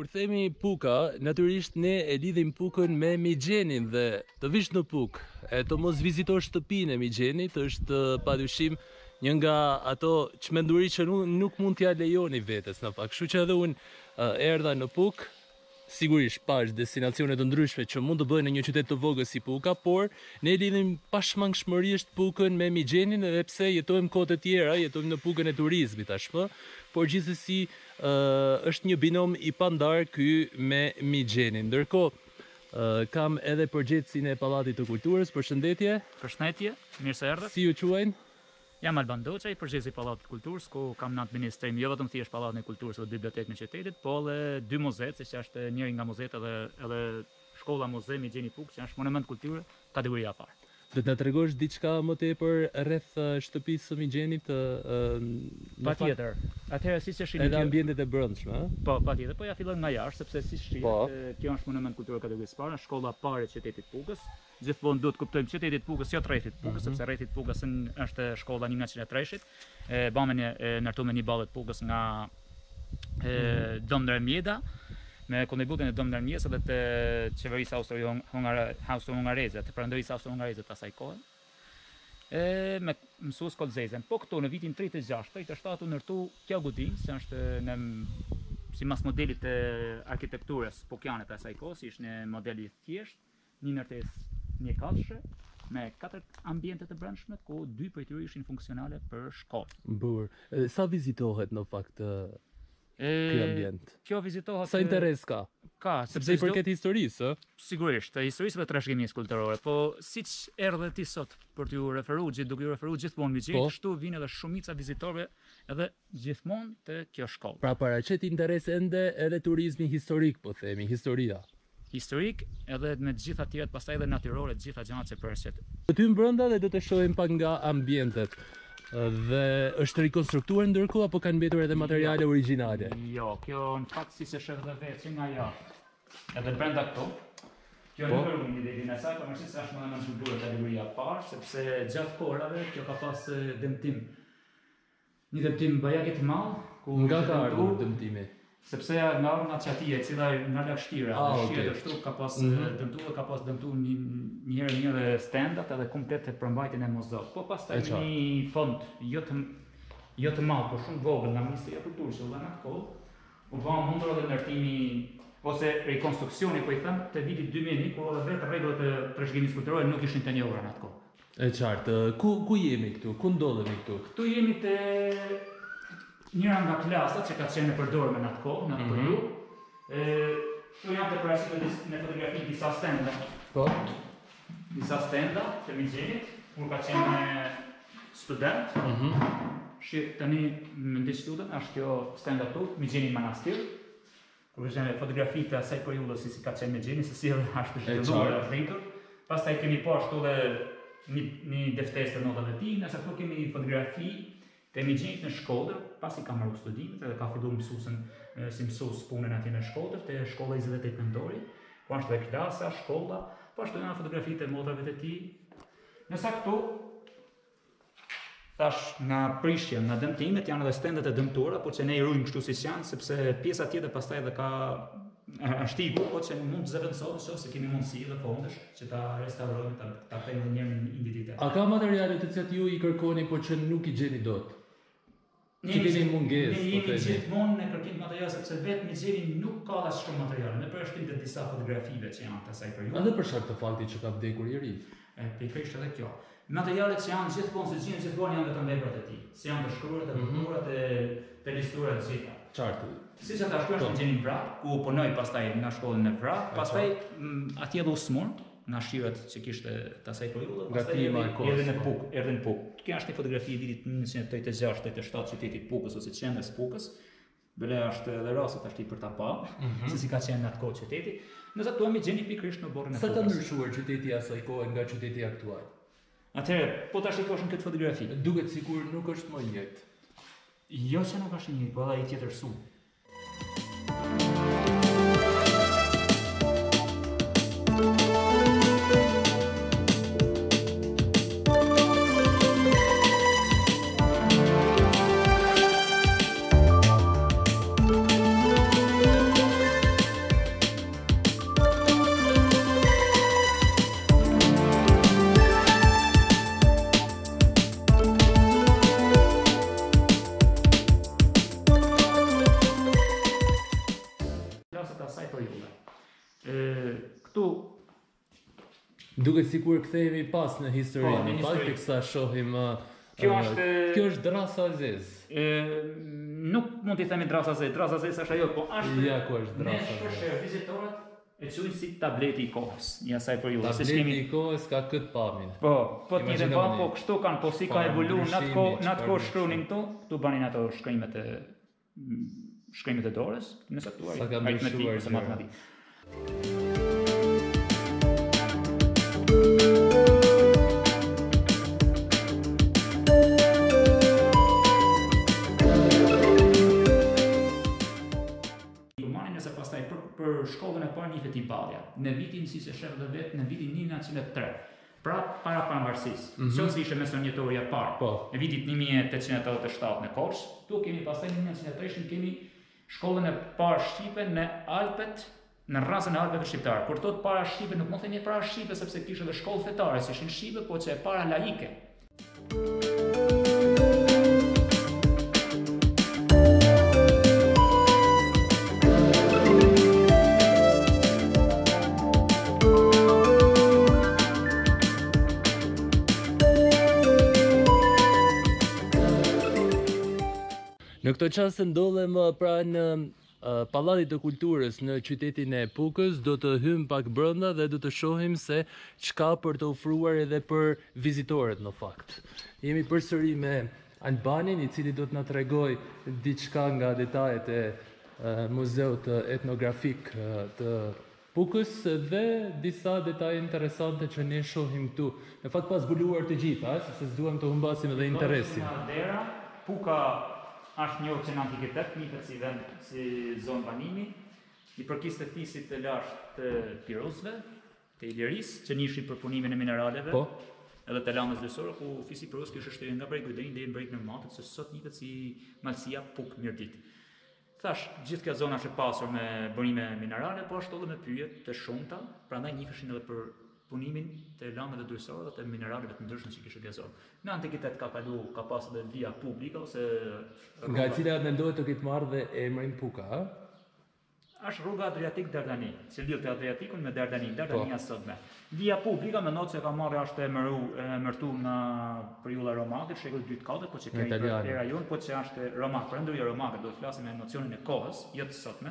kur themi puka, natyrisht ne e lidhim pukën me migjenin dhe të vish në puk, e të mos vizitosh shtëpinë e migjenit, është padyshim një nga ato çmenduri që nuk mund t'ja lejoni vetes në fakt. Kështu që edhe unë erdha në puk, sigurisht pash destinacione të ndryshme që mund të bëhen në një qytet të vogël si Puka, por ne lidhim pashmangshmërisht Pukën me migjenin edhe pse jetojmë kohë të tjera, jetojmë në Pukën e turizmit tashmë, por gjithsesi është një binom i pandar ky me migjenin. Ndërkohë kam edhe përgjegjësinë e Pallatit të Kulturës. Përshëndetje. Përshëndetje, mirë se erdhët. Si ju quajnë? Jam Alban Doçaj, përgjegjësi i Pallatit të Kulturës, ku kam në administrim jo vetëm thjesht Pallatin e Kulturës dhe Bibliotekën e qytetit, po edhe dy muzeet, siç është njëri nga muzeet edhe shkolla muze Migjeni Puk, që është monument kulture kategoria e parë. Do të na tregosh diçka më tepër rreth shtëpisë së Migjenit? Patjetër. Atëherë siç e shihni edhe ambientet e brendshme, ëh? Po, patjetër, po ja fillojmë nga jashtë, sepse siç shihet, kjo është monument kulture kategorisë së parë, shkolla e parë e qytetit Pukës. Gjithmonë duhet kuptojmë qytetit Pukës, jo rrethit Pukës, sepse rrethit Pukës është shkolla 1903-shit. Bamë e ndërtuar me një ballet Pukës nga Dom Mjeda, me kontributin e Dom Mjedës edhe të qeverisë austro-hungareze, të perandorisë austro-hungareze të asaj kohe, me mësues Kolzezen. Po këtu në vitin 36, 37 u ndërtu kjo godinj, që është si mas modelit të arkitekturës pukiane të asaj kohë, si është një model i thjesht, një ndërtesë një katëshe, me 4 ambiente të brendshme, ku 2 prej tyre ishin funksionale për shkollë. Burr. Sa vizitohet në fakt ky ambient? Kjo vizitohet. Sa interes ka? Ka, sepse i përket historisë, ë? Sigurisht, historisë dhe trashëgimisë kulturore, po siç erdhe ti sot për t'ju referuar, duke ju referuar gjithmonë Migjenit, kështu vijnë edhe shumica vizitorëve edhe gjithmonë te kjo shkollë. Pra paraqet interes ende edhe turizmi historik, po themi, historia. Historik edhe me të gjitha tjerat, pastaj edhe natyrore, të gjitha gjërat që përshtet. Do ty brenda dhe do të shohim pak nga ambientet. Dhe është rikonstruktuar ndërkohë apo kanë mbetur edhe materiale origjinale? Jo, kjo në fakt siç e sheh edhe vetë nga jashtë. Edhe brenda këtu. Kjo nuk është një ide e saj, por më është monument kulturore kategoria e parë, sepse gjatë kohërave kjo ka pas dëmtim. Një dëmtim bajake të madh, ku nga ka ardhur dëmtimi? Sepse nga orna çatia, e cila nga lagështira, shihet ashtu ka pas dëmtuar një herë dhe standat edhe komplet përmbajtjen e mozot. Po pastaj një fond jo të madh, por shumë vogël nga Ministria e Kulturës që në atë kohë, u bë mundur edhe ndërtimi ose rekonstruksioni, po i them, të vitit 2001, kur edhe vetë rregullat e trashëgimisë kulturore nuk ishin të njohura në atë kohë. E qartë. Ku jemi këtu? Ku ndodhemi këtu? Këtu jemi te njëra nga klasat që ka qenë në përdorme në atë kohë, në atë periudhë. Këtu janë të paraqiten në fotografi disa stenda. Po. Disa stenda të Migjenit, kur ka qenë student. Tani më ndeshtuan, është kjo stenda këtu, Migjeni Manastir. Kur vëzhgjën fotografi të asaj periudhe si ka qenë Migjeni, se si është zhvilluar rritur. Pastaj kemi poshtë edhe një deftesë të notave të tij, nëse këtu kemi fotografi të Migjenit në Shkodër, pasi ka marrë studimet edhe ka filluar si mësues punën atje në Shkodër, te shkolla 28 nëntori, ku është edhe klasa, shkolla, po ashtu janë fotografitë e motrave të tij. Nëse këtu tash nga prishja, nga dëmtimet janë edhe stendet e dëmtuara, por që ne i ruajmë kështu siç janë, sepse pjesa tjetër pastaj edhe ka është ikur, po që mund të zëvendësohen nëse kemi mundësi dhe fondesh që ta restaurojmë, ta kthejmë në një identitet. A ka materiale të cilat ju i kërkoni por që nuk i gjeni dot? Që keni mungesë, po themi. Ne jemi gjithmonë në kërkim materiale, sepse vetë Migjeni nuk ka as shumë materiale, në përshtim të disa fotografive që janë të asaj periudhe. Edhe për shkak të faktit që ka vdekur i ri. Pikërisht edhe kjo. Materialet që janë gjithmonë janë vetëm veprat e tij, si janë të shkruarat, të vepruarat e listuara të gjitha. Qartë. Siç ata shkruan në Migjenin Vrap, ku punoi pastaj në shkollën e Vrap, pastaj atje dhe usmur nga shirat që kishte të asaj periudhe, pastaj erdhi në Puk. Kjo është një fotografi e vitit 1986-87 qytetit Pukës ose qendrës Pukës. Bile është edhe rasti tash për ta pa, se si ka qenë në atë kohë qyteti. Nëse tuam Migjeni pikërisht në borën e Pukës. Sa ka ndryshuar qyteti asaj kohe nga qyteti aktual? Atëherë, po ta shikosh në këtë fotografi, duket sikur nuk është më i njëjtë. Jo që nuk është i njëjtë, po edhe ai tjetër shumë. Duket sikur kthehemi pas në histori, Po, në në fakt histori. teksa shohim Kjo është kjo është Drasa Aziz. Nuk mund t'i themi Drasa Aziz është ajo, po është Ja ku është ne Drasa Aziz. shpesh vizitorët e quajnë si tableti i kohës, një asaj periudhe. Se Tableti kemi i kohës ka këtë pamjen. po të njëjtën Imagjinoni. po kështu kanë, po si ka Çfarë evoluar në atë kohë, ndryshimi, në atë çfarë kohë shkruanin këto, këtu banin ato shkrimet e dorës, nëse thuaj Sa ka aritmetik ndryshuar ose gjëra. matematikë. Nëse pastaj për shkollën e parë nihet Ibadja, në vitin si se shef dhe vetë, në vitin 1903, pra para pranëvarësisë. Qoftë ishte mesonjetoria e parë, Po. në vitit 1887 në Korçë, tu kemi pastaj në 1903 kemi shkollën e parë shqipe në Alpet, në rrasën e Alpeve shqiptare. Kur thot para shqipe, nuk mund të thënë para shqipe sepse kishte edhe shkollë fetare, si ishin shqipe, po që e para laike. Në këtë çast ndodhem pra në Pallatit të Kulturës në qytetin e Pukës, do të hym pak brenda dhe do të shohim se çka për të ofruar edhe për vizitorët në fakt. Jemi përsëri me Albanin, i cili do të na tregoj diçka nga detajet e muzeut etnografik të Pukës dhe disa detaje interesante që ne shohim këtu. Në fakt pas zbuluar të gjitha, sepse s'duam të humbasim edhe interesin. Dera, Puka është njohur që në antikitet, njihet si vend, si zonë banimi, i përkiste fisit të lashtë të pirosëve, të Ilirisë, që njihin për punimin e mineraleve, Po. edhe të lamës dësore, ku fisi pirosë kishte shtyrë nga bregu i deri në breg në Matët, se sot njihet si malësia Puk Mirdit. Thash, gjithë kjo zonë është e pasur me bërime minerale, po ashtu edhe me pyjet të shumta, prandaj njiheshin edhe për punimin të lamëve dësore dhe të mineraleve të ndryshme që kishte kjo zonë. Në antikitet ka pas edhe via publika ose Nga e cila mendohet të ketë marrë dhe emrin Puka, ha? është rruga Adriatik Dardani, që lidh të Adriatikun me Dardanin, Dardania sotme. Via publika mendohet se ka marrë është e mërtu në periudha romakët, shekulli 2-4, po që ka Italiane. era jon, po që është romak, për ndërja romakët, do të flasim me nocionin e kohës, jo të sotme.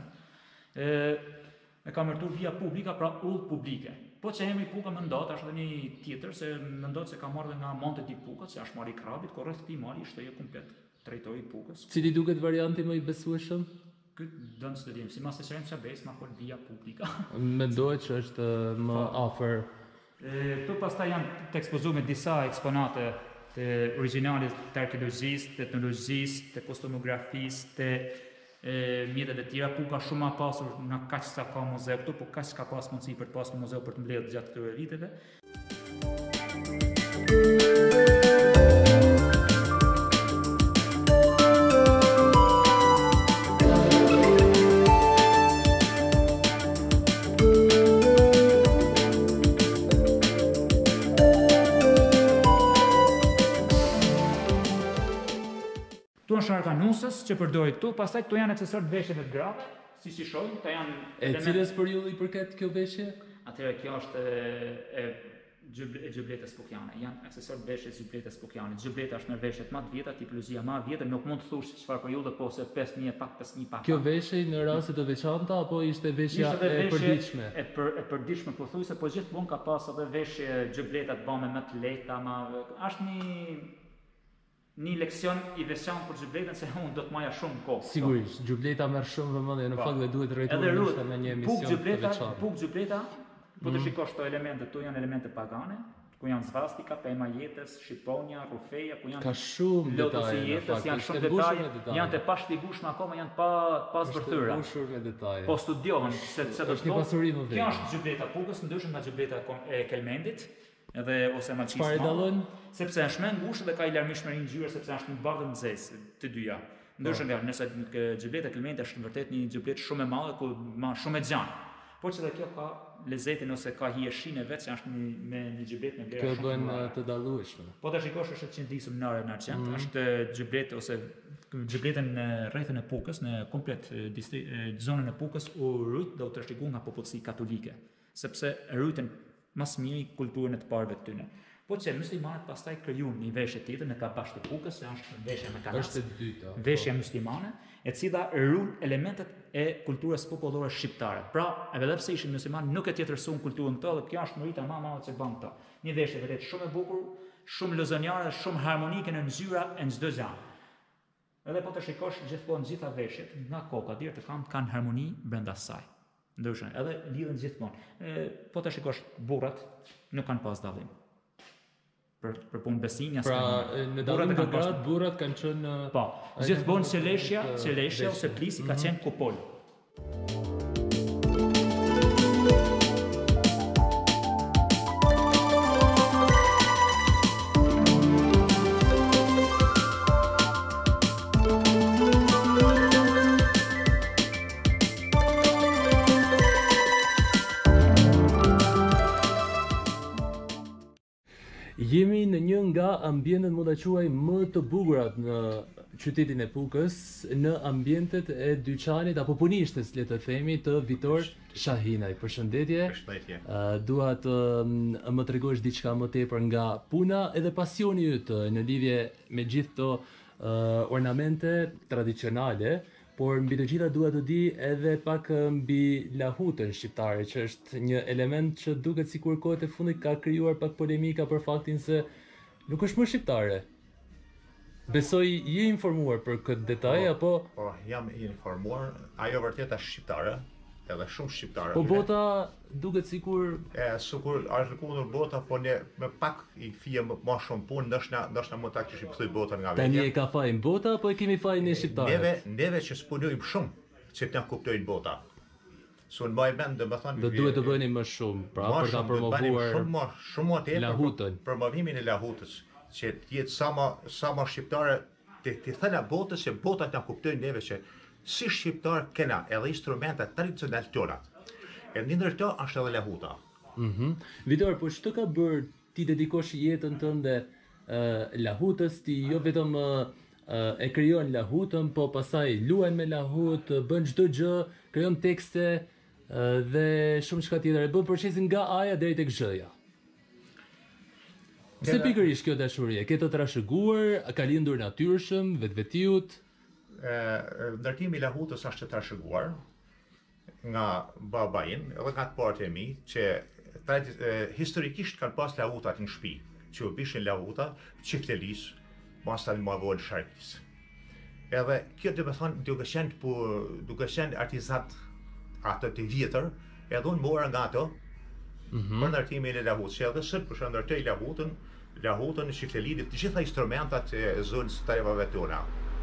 E ka mërtu via publika, pra udhë publike. Po që emri Puka mendohet është edhe një tjetër, se mendohet se ka marrë dhe nga Monte di Puka, që është mari i krabit, ku rreth këtij mari ishte jo komplet territori i Pukës. Cili duket varianti më i besueshëm? Këtë dënë studim, si mas e shërem që besë, ma fol via publika. Mendohet që është më afër. Këtu pastaj janë të ekspozuar me disa eksponate të originalit të arkeologjisë, të etnologjisë, të kostumografisë, të mjetet e tjera. Puka shumë ma pasur nga kaq sa ka muzeu këtu, po kaq ka pas mundësi për të pasur muzeu për të mbledhur gjatë këtyre viteve. Këtu është arkanusës që përdori këtu, pastaj këtu janë aksesorë të veshjeve të grave, si shohim, këta janë E cilës periudhë i përket kjo veshje? Atëherë kjo është e gjubletës pukjane. Janë aksesorë të veshjes gjubletës pukjane. Gjubleta është me veshjet më të vjetra, tipologjia më e vjetër, nuk mund të thush çfarë periudhe, po se 5000 pak 5000 pak. Kjo veshje në raste të veçanta apo ishte veshja Ishte edhe e përditshme? e përditshme pothuajse, po gjithmonë ka pas edhe veshje gjubleta të bëme më të lehta, është një leksion i veçantë për gjubletën se unë do të maja shumë kohë. Sigurisht, gjubleta merr shumë vëmendje, në fakt dhe duhet rrejtuar ndoshta me një emision të veçantë. Puk gjubleta, po të shikosh këto elemente, këtu janë elemente pagane, ku janë svastika, pema jetës, shqiponja, rufeja, ku janë Ka shumë lotusi detaje në jetës, fakt, janë ishte shumë mbushur detaje, me detaje. janë të pashpjegueshme akoma, janë pa zbërthyra. Mbushur me detaje. Po studiohen se do Është një pasuri më Kjo vete. është gjubleta Pukës, ndryshe nga gjubleta e Kelmendit, edhe ose Malqisë. Çfarë dallon? Sepse është më ngushtë dhe ka i larmishmëri ngjyrë sepse është një bardhë nxehtë të dyja. Ndryshe nga nëse gjubleta e Kelmendit është vërtet një gjublet shumë e madhe ku shumë e gjanë. Por që dhe kjo ka lezetin ose ka hijeshinë e vet që është me një gjublet me vlera Kjo shumë bën të madhe. të dallueshme. Po ta shikosh është qendisur në arën argjent, është gjublet ose gjubletën në rrethën e Pukës, në komplet zonën e Pukës u rrit dhe u trashëguar nga popullsi katolike, sepse rritën mas miri kulturën e të parëve të tyre. Po që muslimanët pastaj krijojnë një veshje tjetër në Kabashtë të Pukës, se është veshja me kanas. Është e dyta. Veshja muslimane, e cila ruan elementet e kulturës popullore shqiptare. Pra, edhe pse ishin muslimanë, nuk e tjetërsuan kulturën tonë, dhe kjo është merita më e madhe që bën këto. Një veshje vërtet shumë e bukur, shumë lozonjare, shumë harmonike në nzyra e çdo gjë. Edhe po të shikosh gjithmonë gjitha veshjet, nga koka deri te këmbë kanë harmoni brenda saj. Ndryshën, edhe lidhen gjithmonë. Po të shikosh burrat nuk kanë pas dallim. Për punë besimi as në dallim të gratë burrat kanë qenë po, gjithmonë Celeshja ose Plisi ka qenë kupol. Jemi në një nga ambientet mund ta quaj më të bukurat në qytetin e Pukës, në ambientet e dyqanit apo punishtes, le të themi, të Vitor Shahinaj. Përshëndetje. Përshëndetje. Dua të më tregosh diçka më tepër nga puna edhe pasioni yt në lidhje me gjithë këto ornamente tradicionale, por mbi të gjitha dua të di edhe pak mbi lahutën shqiptare, që është një element që duket sikur kohët e fundit ka krijuar pak polemika për faktin se nuk është më shqiptare. Besoj je informuar për këtë detaj apo? Po, jam informuar, ajo vërtet është shqiptare, edhe shumë shqiptare. Po bota duket sikur sikur është lëkundur bota, po ne me pak i fije më shumë punë, ndoshta mund ta kishim kthy botën nga vetja. Tani e ka fajin bota apo e kemi fajin ne shqiptarët? Neve që spunojmë shumë, që të na kuptojnë bota. Sun mbaj mend, domethënë do duhet të bëni më shumë, pra për ta promovuar shumë më tepër lahutën. Promovimin e lahutës, që të jetë sa më shqiptare, të thëna botës që bota ta kuptojnë neve që si shqiptar kena edhe instrumentat tradicionale tona. E ndër to është edhe lahuta. Vitor, po ç'të ka bërë ti dedikosh jetën tënde lahutës, ti jo vetëm e krijon lahutën, po pastaj luajn me lahut, bën çdo gjë, krijon tekste dhe shumë çka tjetër, e bën procesin nga A-ja deri tek Z-ja. Pse pikërisht kjo dashuri? Ke të trashëguar, ka lindur natyrshëm, vetvetiut? Ndërtimi i lahutës është të trashëguar nga babain, edhe nga të partë e mi, që historikisht kanë pas lahutat në shtëpi, që u bishin lahuta çiftelis, mos tani më vonë sharkis. Edhe kjo do të thonë duke qenë artizat ato të vjetër, edhe unë mora nga ato për ndërtimin e lahutës. Edhe sot për ndërtoj lahutën, çiftelinit, të gjitha instrumentat e zonës së trevave tona.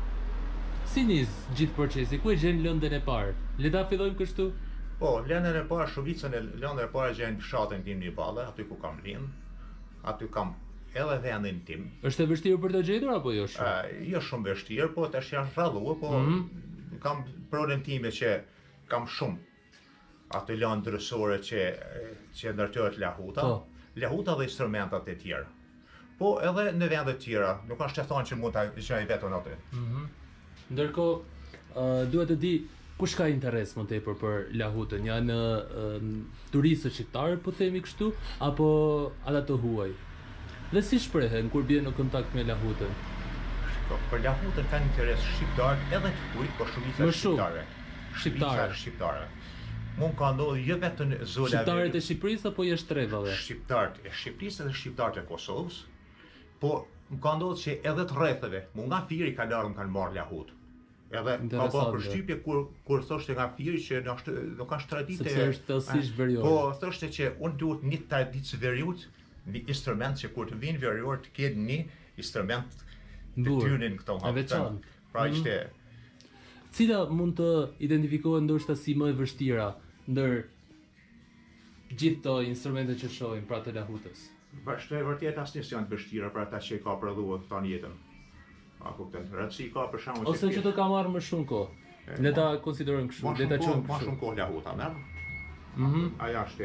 Si nis gjithë procesi? Ku e gjen lëndën e parë? Le ta fillojmë kështu? Po, lëndën e parë, shumicën e lëndën e parë gjen fshatin tim në Balle, aty ku kam lind. Aty kam edhe vendin tim. Është e vështirë për të gjetur apo jo shumë? Jo shumë vështirë, po tash janë rralluar, po kam pronën time që kam shumë atë lëndë drysore që ndërtohet lahuta, lahuta dhe instrumentat e tjera. Po edhe në vende të tjera, nuk është të thonë që mund ta gjej vetëm aty. Ndërkohë, duhet të di kush ka interes më tepër për lahutën? Janë turistët shqiptarë, po themi kështu, apo ata të huaj? Dhe si shprehen kur bien në kontakt me lahutën? Për lahutën kanë interes shqiptar edhe të huaj, po shumica shqiptare. Shqiptare. Mund ka ndodhur jo vetëm në zona shqiptarët e Shqipërisë apo jashtrevave? Shqiptarët e Shqipërisë dhe shqiptarët e Kosovës, po më ka ndodhur që edhe të rrethave, nga Firi kanë marrë lahutë. Edhe ka bërë përshtypje kur thoshte nga Firi që nuk ka traditë. Sepse është thellësisht veriore. Po thoshte që unë duhet një traditë veriut, një instrument që kur të vinë verior të ketë një instrument të tyrin këto hapë. Pra ishte. Cila mund të identifikohet ndoshta si më e vështira ndër gjithë këto instrumente që shohim pra të lahutës? Vërtet asnjë janë të vështira për ata që ka prodhuar këto në jetën. A kupton? Rëndësi ka për shkakun ose që do ka marrë më shumë kohë. Le ta konsiderojmë kështu, le ta çojmë më shumë kohë lahuta, merr. Ajo është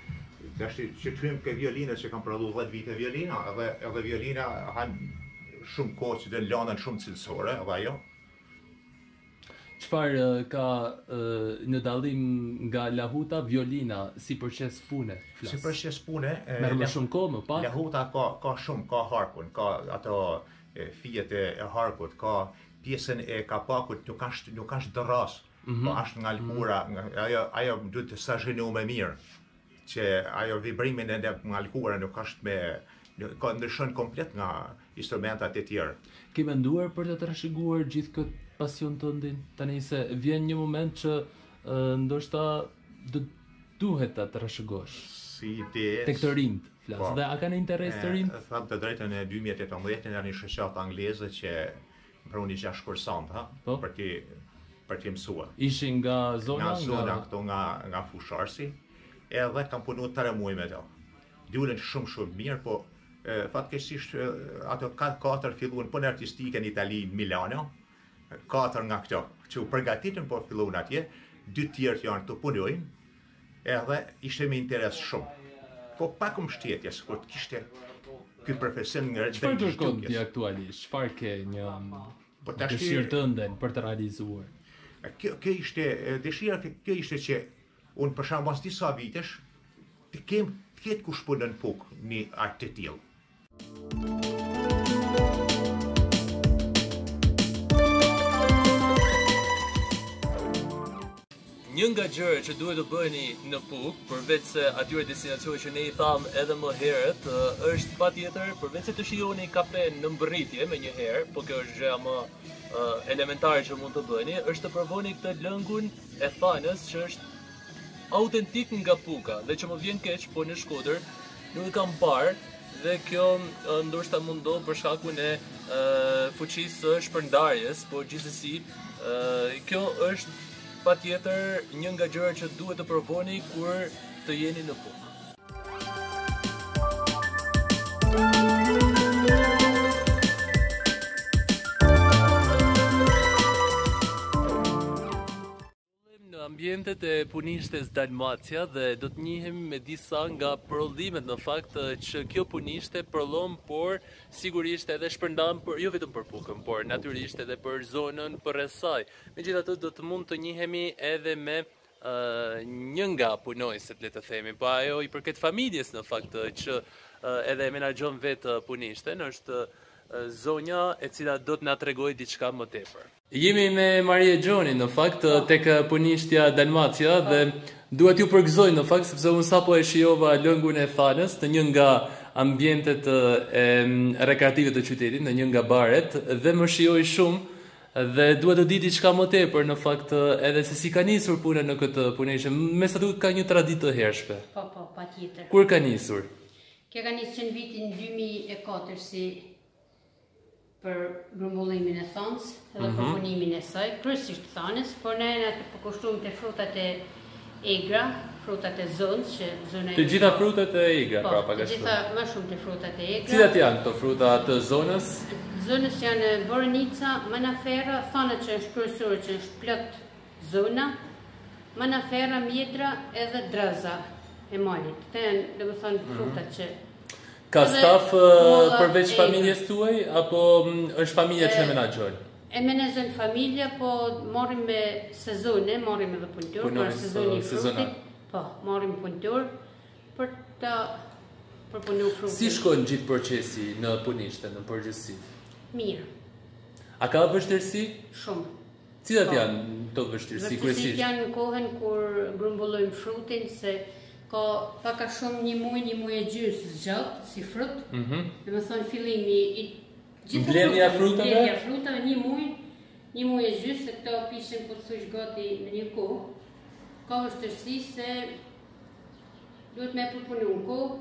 që thyem ke violinat që kanë prodhuar 10 vite violina, edhe violina han shumë kohë që të lëndën shumë cilësore, edhe ajo. Çfarë ka në dallim nga lahuta, violina si proces pune? Si proces pune, Merr më shumë kohë, më pak. lahuta ka shumë, ka harkun, ka ato fijet e harkut, ka pjesën e kapakut nuk është dërras, po është nga lkura, ajo duhet të stazhinu më mirë, që ajo vibrimin e nga lkura nuk është ka ndryshon komplet nga instrumentat e tjerë. Ke menduar për të trashëguar gjithë këtë pasion tëndin? Tani se vjen një moment që ndoshta duhet ta trashëgosh. Si ide Tek të rinjt flas. Po. Dhe a kanë interes të rinjt? Tham të drejtën e 2018 në një shoqat angleze që mbroni 6 kursant, Po. për të mësuar. Ishin nga zona? Nga zona këto nga Fusharsi, edhe kam punu 3 muaj me to. Dulën shumë mirë, po fatkeqësisht ato 4 filluan punë artistike në Itali, në Milano. 4 nga këto që u përgatitën po filluan atje, 2 tjerë janë të punojnë, edhe ishte me interes shumë. Po pak mbështetje, kur të kishte ky profesion nga Çfarë kërkon ti aktualisht? Çfarë ke një Po tash dëshirë tënde për të realizuar? Kjo ishte dëshira, kjo ishte që unë për shembull pas disa vitesh të ketë kush punon puk një art të tillë. Një nga gjërat që duhet të bëheni në Puk, përveç se atyre destinacione që ne i tham edhe më herët, është patjetër përveç se të shijoni kafe në mbërritje me një herë, po kjo është gjëja më elementare që mund të bëni, është të provoni këtë lëngun e thanës që është autentik nga Puka dhe që më vjen keq, po në Shkodër nuk e kam parë dhe kjo ndoshta mund për shkakun e fuqisë së shpërndarjes, po gjithsesi kjo është patjetër një nga gjërat që duhet të provoni kur të jeni në Puk. Në ambientet e punishtes Dalmacia dhe do të njihemi me disa nga prodhimet në fakt që kjo punishte prodhon, por sigurisht edhe shpërndan për jo vetëm për Pukën, por natyrisht edhe për zonën përreth saj. Megjithatë do të mund të njihemi edhe me një nga punojësit, le të themi, po ajo i përket familjes në fakt që edhe menaxhon vetë punishten, është zonja e cila do të na tregojë diçka më tepër. Jemi me Marie Gjoni në fakt tek punishtja Dalmacia dhe dua t'ju përgëzoj në fakt sepse unë sapo e shijova lëngun e thanës në një nga ambientet e rekreative të qytetit, në një nga baret dhe më shijoi shumë dhe dua të di diçka më tepër në fakt edhe se si ka nisur puna në këtë punëshe. Me sa duket ka një traditë të hershme. Po, patjetër. Kur ka nisur? Kjo ka nisur në vitin 2004 si për grumbullimin e thanës edhe për punimin e saj, kryesisht thanës, por ne të përkushtuam te frutat e egra, frutat e zonës, që zona Të gjitha frutat e egra, pra pak të gjitha më shumë të frutat e egra. Cilat janë këto fruta të zonës? Zonës janë borenica, manafera, thanët që është kryesore, që është plot zona, manafera, mjedra edhe draza e malit. Këto janë, domethënë, frutat që Ka staf përveç familjes tuaj, apo është familja që e menaxhon? E menaxhon familja, po marrim me sezone, marrim edhe punëtor, për sezoni i frutit. Po, marrim punëtor për punu frutin. Si shkon gjithë procesi në punishte, në përgjithësi? Mirë. A ka vështirësi? Shumë. Cilat janë këto vështirësi kryesisht? Vështirësit janë në kohën kur grumbullojmë frutin, se ka paka shumë një muaj e gjysë zgjat, si frut. Dhe më thonë fillimi i gjithë Mbledhja frutave? Mbledhja frutave, një muaj e gjysë, se këto pishen po thush gati në një kohë. Ka vështirësi se duhet me përpunu në kohë.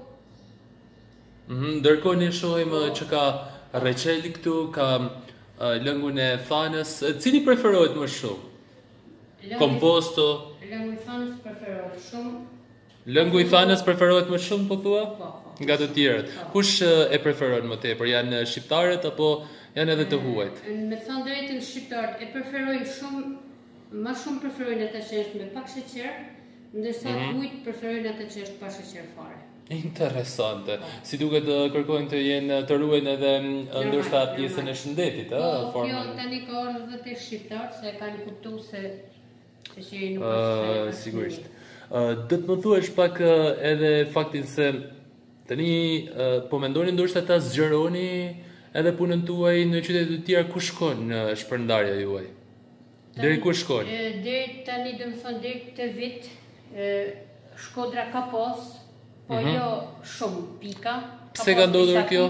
Ndërkohë ne shohim që ka reçeli këtu, ka lëngun e thanës. Cili preferohet më shumë? Komposto? Lëngu i thanës preferohet shumë. Lëngu i thanës preferohet më shumë, po thua? Po. Nga të tjerët. Kush e preferon më tepër? Janë shqiptarët apo janë edhe të huajt? Me thënë drejtën, shqiptarët e preferojnë shumë, më shumë preferojnë ata që është me pak sheqer, ndërsa huajt preferojnë ata që është pa sheqer fare. Interesante. Si duket kërkojnë të jenë të ruajnë edhe ndoshta pjesën e shëndetit, Po, kjo tani ka ardhur edhe te shqiptar se kanë kuptuar se që nuk është sigurisht. Do të më thuash pak edhe faktin se tani po mendoni ndoshta ta zgjeroni edhe punën tuaj në qytete të tjera, ku shkon shpërndarja juaj? Deri ku shkon? Deri tani domethënë deri këtë vit Shkodra ka pas, po jo shumë pika. Pse ka ndodhur kjo?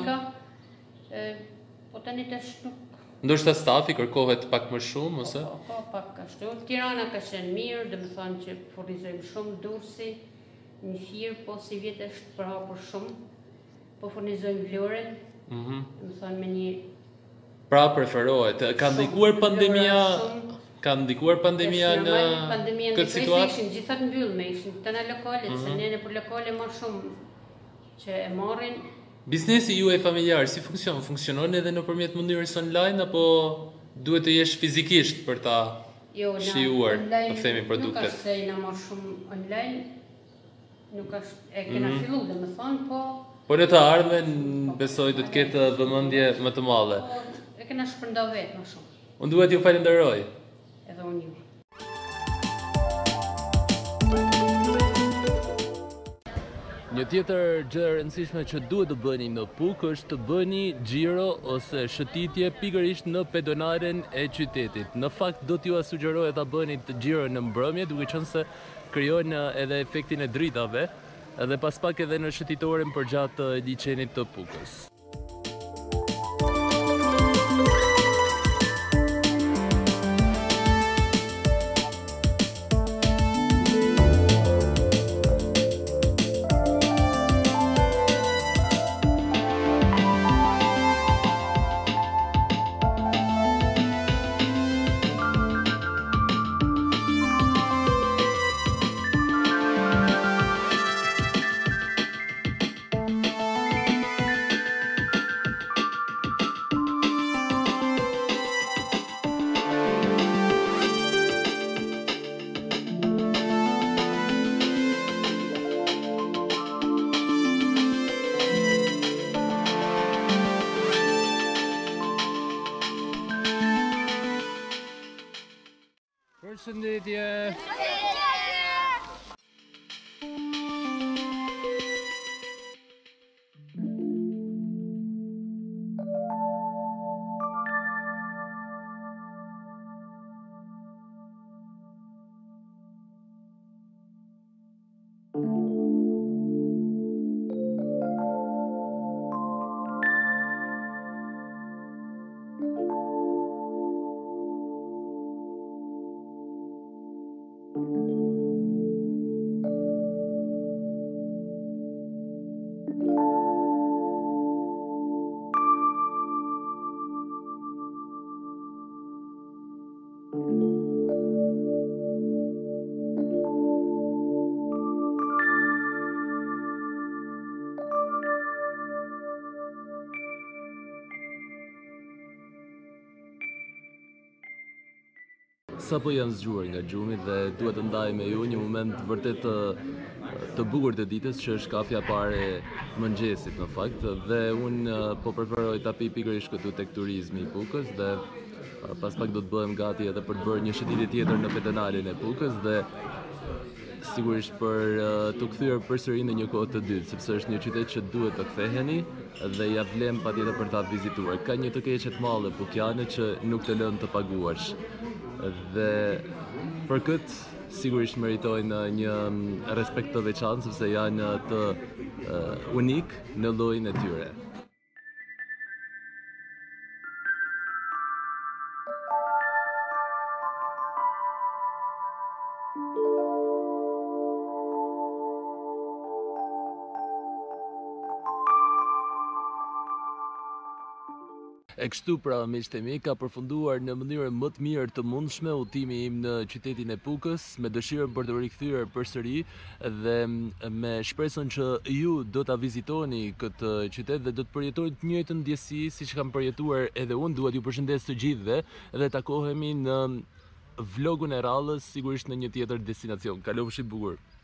Po tani tash nuk. Ndoshta stafi kërkohet pak më shumë ose? Po pak ashtu. Tirana ka qenë mirë, domethënë që furnizojmë shumë Durrësi, një firë, po si vjet është për hapur shumë. Po furnizojmë Vlorën. Domethënë me një. Pra preferohet. Ka ndikuar pandemia në këtë situatë? Gjithat mbyllme ishin, të në lokalet, se ne për lokale më shumë që e marrin. Biznesi juaj familjar, si funksion? Funksionon edhe nëpërmjet mënyrës online, apo duhet të jesh fizikisht për ta shijuar, të themi, produktet? Nuk është se jena më shumë online, nuk është, e kena fillu dhe me thonë, po... Po në të ardhmen, besoj do të ketë vëmendje më të madhe. E kena shpërnda vetë më shumë. Unë duhet ju falenderoj. Edhe unë ju. Një tjetër gjë e rëndësishme që duhet të bëni në Puk është të bëni xhiro ose shëtitje pikërisht në pedonalen e qytetit. Në fakt do t'ju sugjerohet ta bëni të xhiro në mbrëmje, duke qenë se krijojnë edhe efektin e dritave, edhe pas pak edhe në shëtitoren përgjatë liçenit të Pukës. Përshëndetje. Sa po jam zgjuar nga gjumi dhe duhet të ndaj me ju një moment vërtet të bukur të ditës, që është kafja pare mëngjesit në fakt, dhe unë po preferoj ta pi pikërisht këtu tek turizmi i Pukës, dhe pas pak do të bëhem gati edhe për të bërë një shëtitje tjetër në pedonalen e Pukës, dhe sigurisht për të kthyer përsëri në një kohë të dytë, sepse është një qytet që duhet të ktheheni dhe ja vlen patjetër për ta vizituar. Ka një të keqe të madhe pukiane që nuk të lën të paguash. Dhe për këtë sigurisht meritojnë një respekt të veçantë, sepse janë të unik në llojin e tyre. E kështu pra, miqtë e mi, ka përfunduar në mënyrë më të mirë të mundshme udhëtimi im në qytetin e Pukës, me dëshirën për të rikthyer përsëri dhe me shpresën që ju do ta vizitoni këtë qytet dhe do të përjetoni të njëjtën ndjesi siç kam përjetuar edhe unë. Dua t'ju përshëndes të gjithëve dhe takohemi në vlogun e radhës, sigurisht në një tjetër destinacion. Kalofshi bukur.